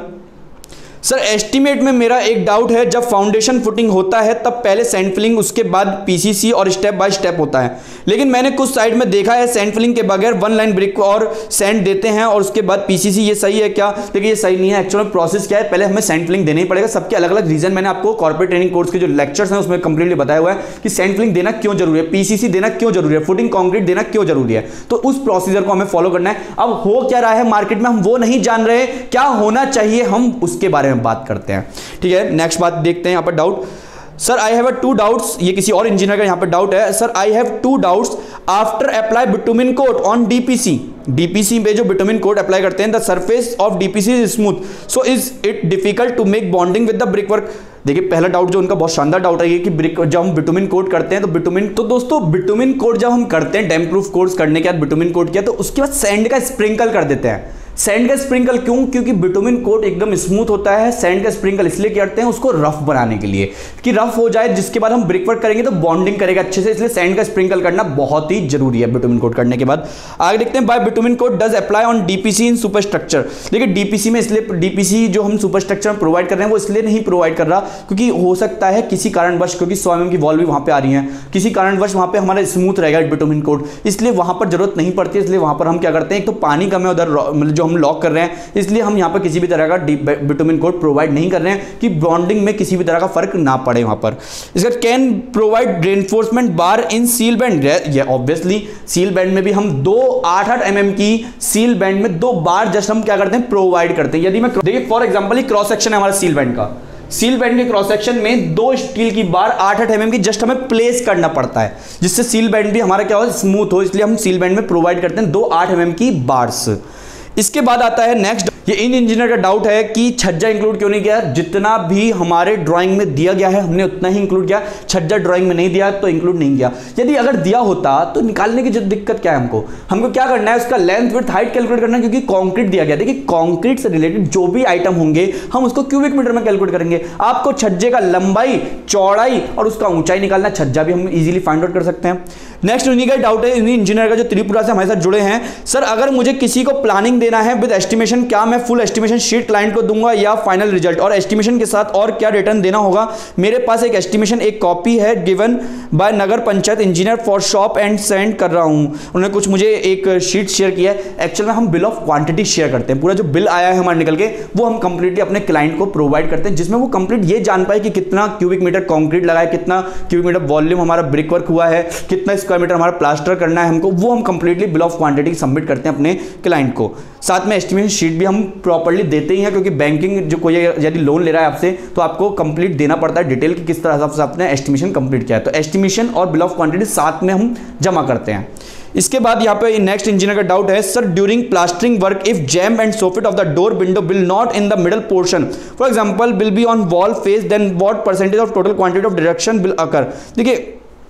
Speaker 1: सर एस्टीमेट में मेरा एक डाउट है, जब फाउंडेशन फुटिंग होता है तब पहले सैंड फिलिंग, उसके बाद पीसीसी और स्टेप बाय स्टेप होता है, लेकिन मैंने कुछ साइड में देखा है सैंड फिलिंग के बगैर 1 लाइन ब्रिक और सैंड देते हैं और उसके बाद पीसीसी, ये सही है क्या? देखिए ये सही नहीं है, एक्चुअल प्रोसेस क्या है, पहले हमें सैंड फिलिंग देना ही पड़ेगा। सबके अलग अलग रीजन मैंने आपको कॉर्पोरेट ट्रेनिंग कोर्स के जो लेक्चर्स हैं उसमें कंप्लीटली बताया हुआ है कि सैंड फिलिंग देना क्यों जरूरी है, पीसीसी देना क्यों जरूरी है, फुटिंग कॉन्क्रीट देना क्यों जरूरी है, तो उस प्रोसीजर को हमें फॉलो करना है। अब हो क्या रहा है मार्केट में, हम वो नहीं जान रहे, क्या होना चाहिए, हम उसके बारे में बात करते हैं, ठीक है। नेक्स्ट बात देखते हैं यहां पर doubt, sir I have 2 doubts, ये किसी और इंजीनियर का यहां पर डाउट है, sir I have 2 doubts after apply bitumen coat on DPC, DPC पे जो बिटुमिन कोट अप्लाई करते हैं, the surface of DPC is smooth, so is it difficult to make bonding with the brick work. देखिए पहला डाउट जो उनका बहुत शानदार डाउट है ये कि ब्रिक, जब हम बिटुमिन कोट करते हैं तो बिटुमिन, तो दोस्तों बिटुमिन कोट जब हम करते हैं, डैम प्रूफ कोर्स करने के बाद बिटुमिन कोट किया तो उसके बाद सैंड का स्प्रिंकल कर देते हैं। सैंड का स्प्रिंकल क्यों? क्योंकि बिटुमिन कोट एकदम स्मूथ होता है, सैंड का स्प्रिंकल इसलिए करते हैं उसको रफ बनाने के लिए, कि रफ हो जाए, जिसके बाद हम ब्रिक वर्क करेंगे तो बॉन्डिंग करेगा अच्छे से, इसलिए सैंड का स्प्रिंकल करना बहुत ही जरूरी है बिटुमिन कोट करने के बाद। आगे देखते हैं, by bitumen coat does apply on DPC in superstructure. देखिए डीपीसी में, इसलिए डीपीसी जो हम सुपरस्ट्रक्चर में प्रोवाइड कर रहे हैं वो इसलिए नहीं प्रोवाइड कर रहा क्योंकि हो सकता है किसी कारणवश, क्योंकि 100 mm की वॉल भी वहां पे आ रही है, किसी कारणवश वहां पे हमारा स्मूथ रहेगा बिटुमिन कोट, इसलिए वहां पर जरूरत नहीं पड़ती है, इसलिए वहां पर हम क्या करते हैं, एक तो पानी कम है उधर, मतलब जो हम लॉक कर रहे हैं, इसलिए हम यहां पर किसी भी तरह का बिटुमिन कोट प्रोवाइड नहीं कर रहे हैं कि बॉन्डिंग में किसी भी तरह का फर्क ना पड़े वहां पर। इसका can provide reinforcement bar in sill band, ये ऑब्वियसली सील बैंड में भी हम 2 8-8 mm की सील बैंड में 2 बार जस्ट हम क्या करते हैं, प्रोवाइड करते हैं। यदि मैं देखिए फॉर एग्जांपल क्रॉस सेक्शन है हमारा सील बैंड का, सील बैंड के क्रॉस सेक्शन में 2 स्टील की बार 8-8 mm की जस्ट हमें प्लेस करना पड़ता है, जिससे सील बैंड भी हमारा क्या हो, स्मूथ हो, इसलिए हम सील बैंड में प्रोवाइड करते हैं 2 8 mm की बार्स। इसके बाद आता है नेक्स्ट, ये इन इंजीनियर का डाउट है कि छज्जा इंक्लूड क्यों नहीं किया, जितना भी हमारे ड्राइंग में दिया गया है हमने उतना ही इंक्लूड किया, छज्जा ड्राइंग में नहीं दिया तो इंक्लूड नहीं किया। यदि अगर दिया होता तो निकालने की जो दिक्कत क्या है, हमको क्या करना है, उसका लेंथ विड्थ हाइट कैलकुलेट करना है, क्योंकि कंक्रीट दिया गया। देखिए कंक्रीट से रिलेटेड जो भी आइटम होंगे हम उसको क्यूबिक मीटर में कैलकुलेट करेंगे। आपको छज्जे का लंबाई, चौड़ाई और उसका ऊंचाई निकालना, छज्जा भी हम इजीली फाइंड आउट कर सकते हैं। नेक्स्ट इन्हीं का डाउट है, इन्हीं इंजीनियर का जो त्रिपुरा से हमारे साथ जुड़े हैं, सर अगर मुझे किसी को प्लानिंग देना है विद एस्टिमेशन, क्या मैं फुल एस्टिमेशन शीट क्लाइंट को दूंगा या फाइनल रिजल्ट, और एस्टिमेशन के साथ और क्या रिटर्न देना होगा? मेरे पास एक एस्टिमेशन, एक कॉपी है given by nagar panchayat engineer for shop and send कर रहा हूं। उन्होंने कुछ मुझे एक शीट शेयर किया है। एक्चुअल में हम बिल ऑफ क्वांटिटी शेयर करते हैं, पूरा जो बिल आया है हमारे निकल के वो हम कंप्लीटली अपने क्लाइंट को प्रोवाइड करते हैं, जिसमें वो कंप्लीट ये जान पाए कि कितना क्यूबिक मीटर कंक्रीट लगा है, कितना क्यूबिक मीटर वॉल्यूम हमारा ब्रिक वर्क हुआ है, कितना स्क्वायर मीटर हमारा प्लास्टर करना है हमको, वो हम completely bill of quantity submit करते हैं अपने क्लाइंट को। साथ में एस्टिमेशन शीट भी हम प्रॉपर्ली देते ही हैं, क्योंकि बैंकिंग जो कोई यदि लोन ले रहा है आपसे तो आपको कंप्लीट देना पड़ता है डिटेल कि किस तरह से आपने एस्टिमेशन कंप्लीट किया है, तो एस्टिमेशन और बिल ऑफ क्वांटिटी साथ में हम जमा करते हैं। इसके बाद यहाँ पे नेक्स्ट इंजीनियर का डाउट है, sir during plastering work if jamb and soffit of the door window will not in the middle portion for example will be on wall face, then what percentage of total quantity of direction will occur. देखिए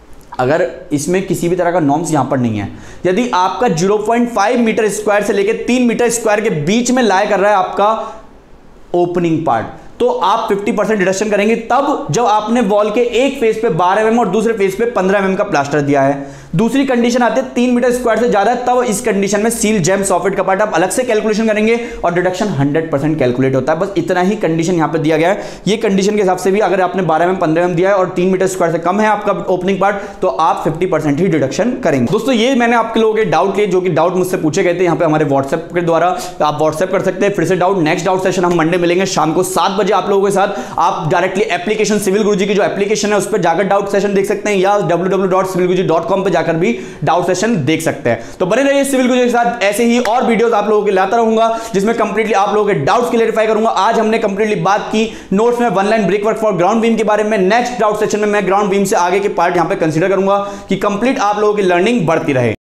Speaker 1: अगर इसमें किसी भी तरह का नॉर्म्स यहां पर नहीं है, यदि आपका 0.5 मीटर स्क्वायर से लेकर 3 मीटर स्क्वायर के बीच में लाई कर रहा है आपका ओपनिंग पार्ट, तो आप 50% डिडक्शन करेंगे तब जब आपने वॉल के एक फेस पे 12 mm और दूसरे फेस पे 15 mm का प्लास्टर दिया है। दूसरी कंडीशन आती है 3 मीटर स्क्वायर से ज्यादा, तब इस कंडीशन में सील जेम सॉफ्टवेयर का पार्ट आप अलग से कैलकुलेशन करेंगे और डिडक्शन 100% कैलकुलेट होता है। बस इतना ही कंडीशन यहां पे दिया गया है। ये कंडीशन के हिसाब से भी अगर आपने 12 mm 15 mm दिया है और 3 मीटर स्क्वायर से कम है आपका ओपनिंग पार्ट, तो आप 50% ही डिडक्शन करेंगे। दोस्तों ये मैंने आपके लोगों के डाउट लिए, जो कि डाउट मुझसे पूछे गए थे यहाँ पे हमारे व्हाट्सएप के द्वारा। आप व्हाट्सएप कर सकते हैं फिर से डाउट। नेक्स्ट डाउट सेशन हम मंडे मिलेंगे शाम को 7 बजे आप लोगों के साथ। आप डायरेक्टली एप्लीकेशन सिविल गुरुजी की जो एप्लीकेशन है उस पर जाकर डाउट सेशन देख सकते हैं, या www.civilguruji.com पे जाकर भी डाउट सेशन देख सकते हैं। तो बने रहिए सिविल गुरुजी के साथ, ऐसे ही और वीडियोस आप लोगों के लाता रहूंगा जिसमें कंप्लीटली आप लोगों के डाउट्स क्लियरिफाई करूंगा। आज हमने कंप्लीटली बात की नोट्स में one line brick work for ground beam के बारे में। नेक्स्ट डाउट सेशन में मैं ग्राउंड बीम से आगे के पार्ट यहां पे कंसीडर करूंगा कि कंप्लीट आप लोगों की लर्निंग बढ़ती रहे।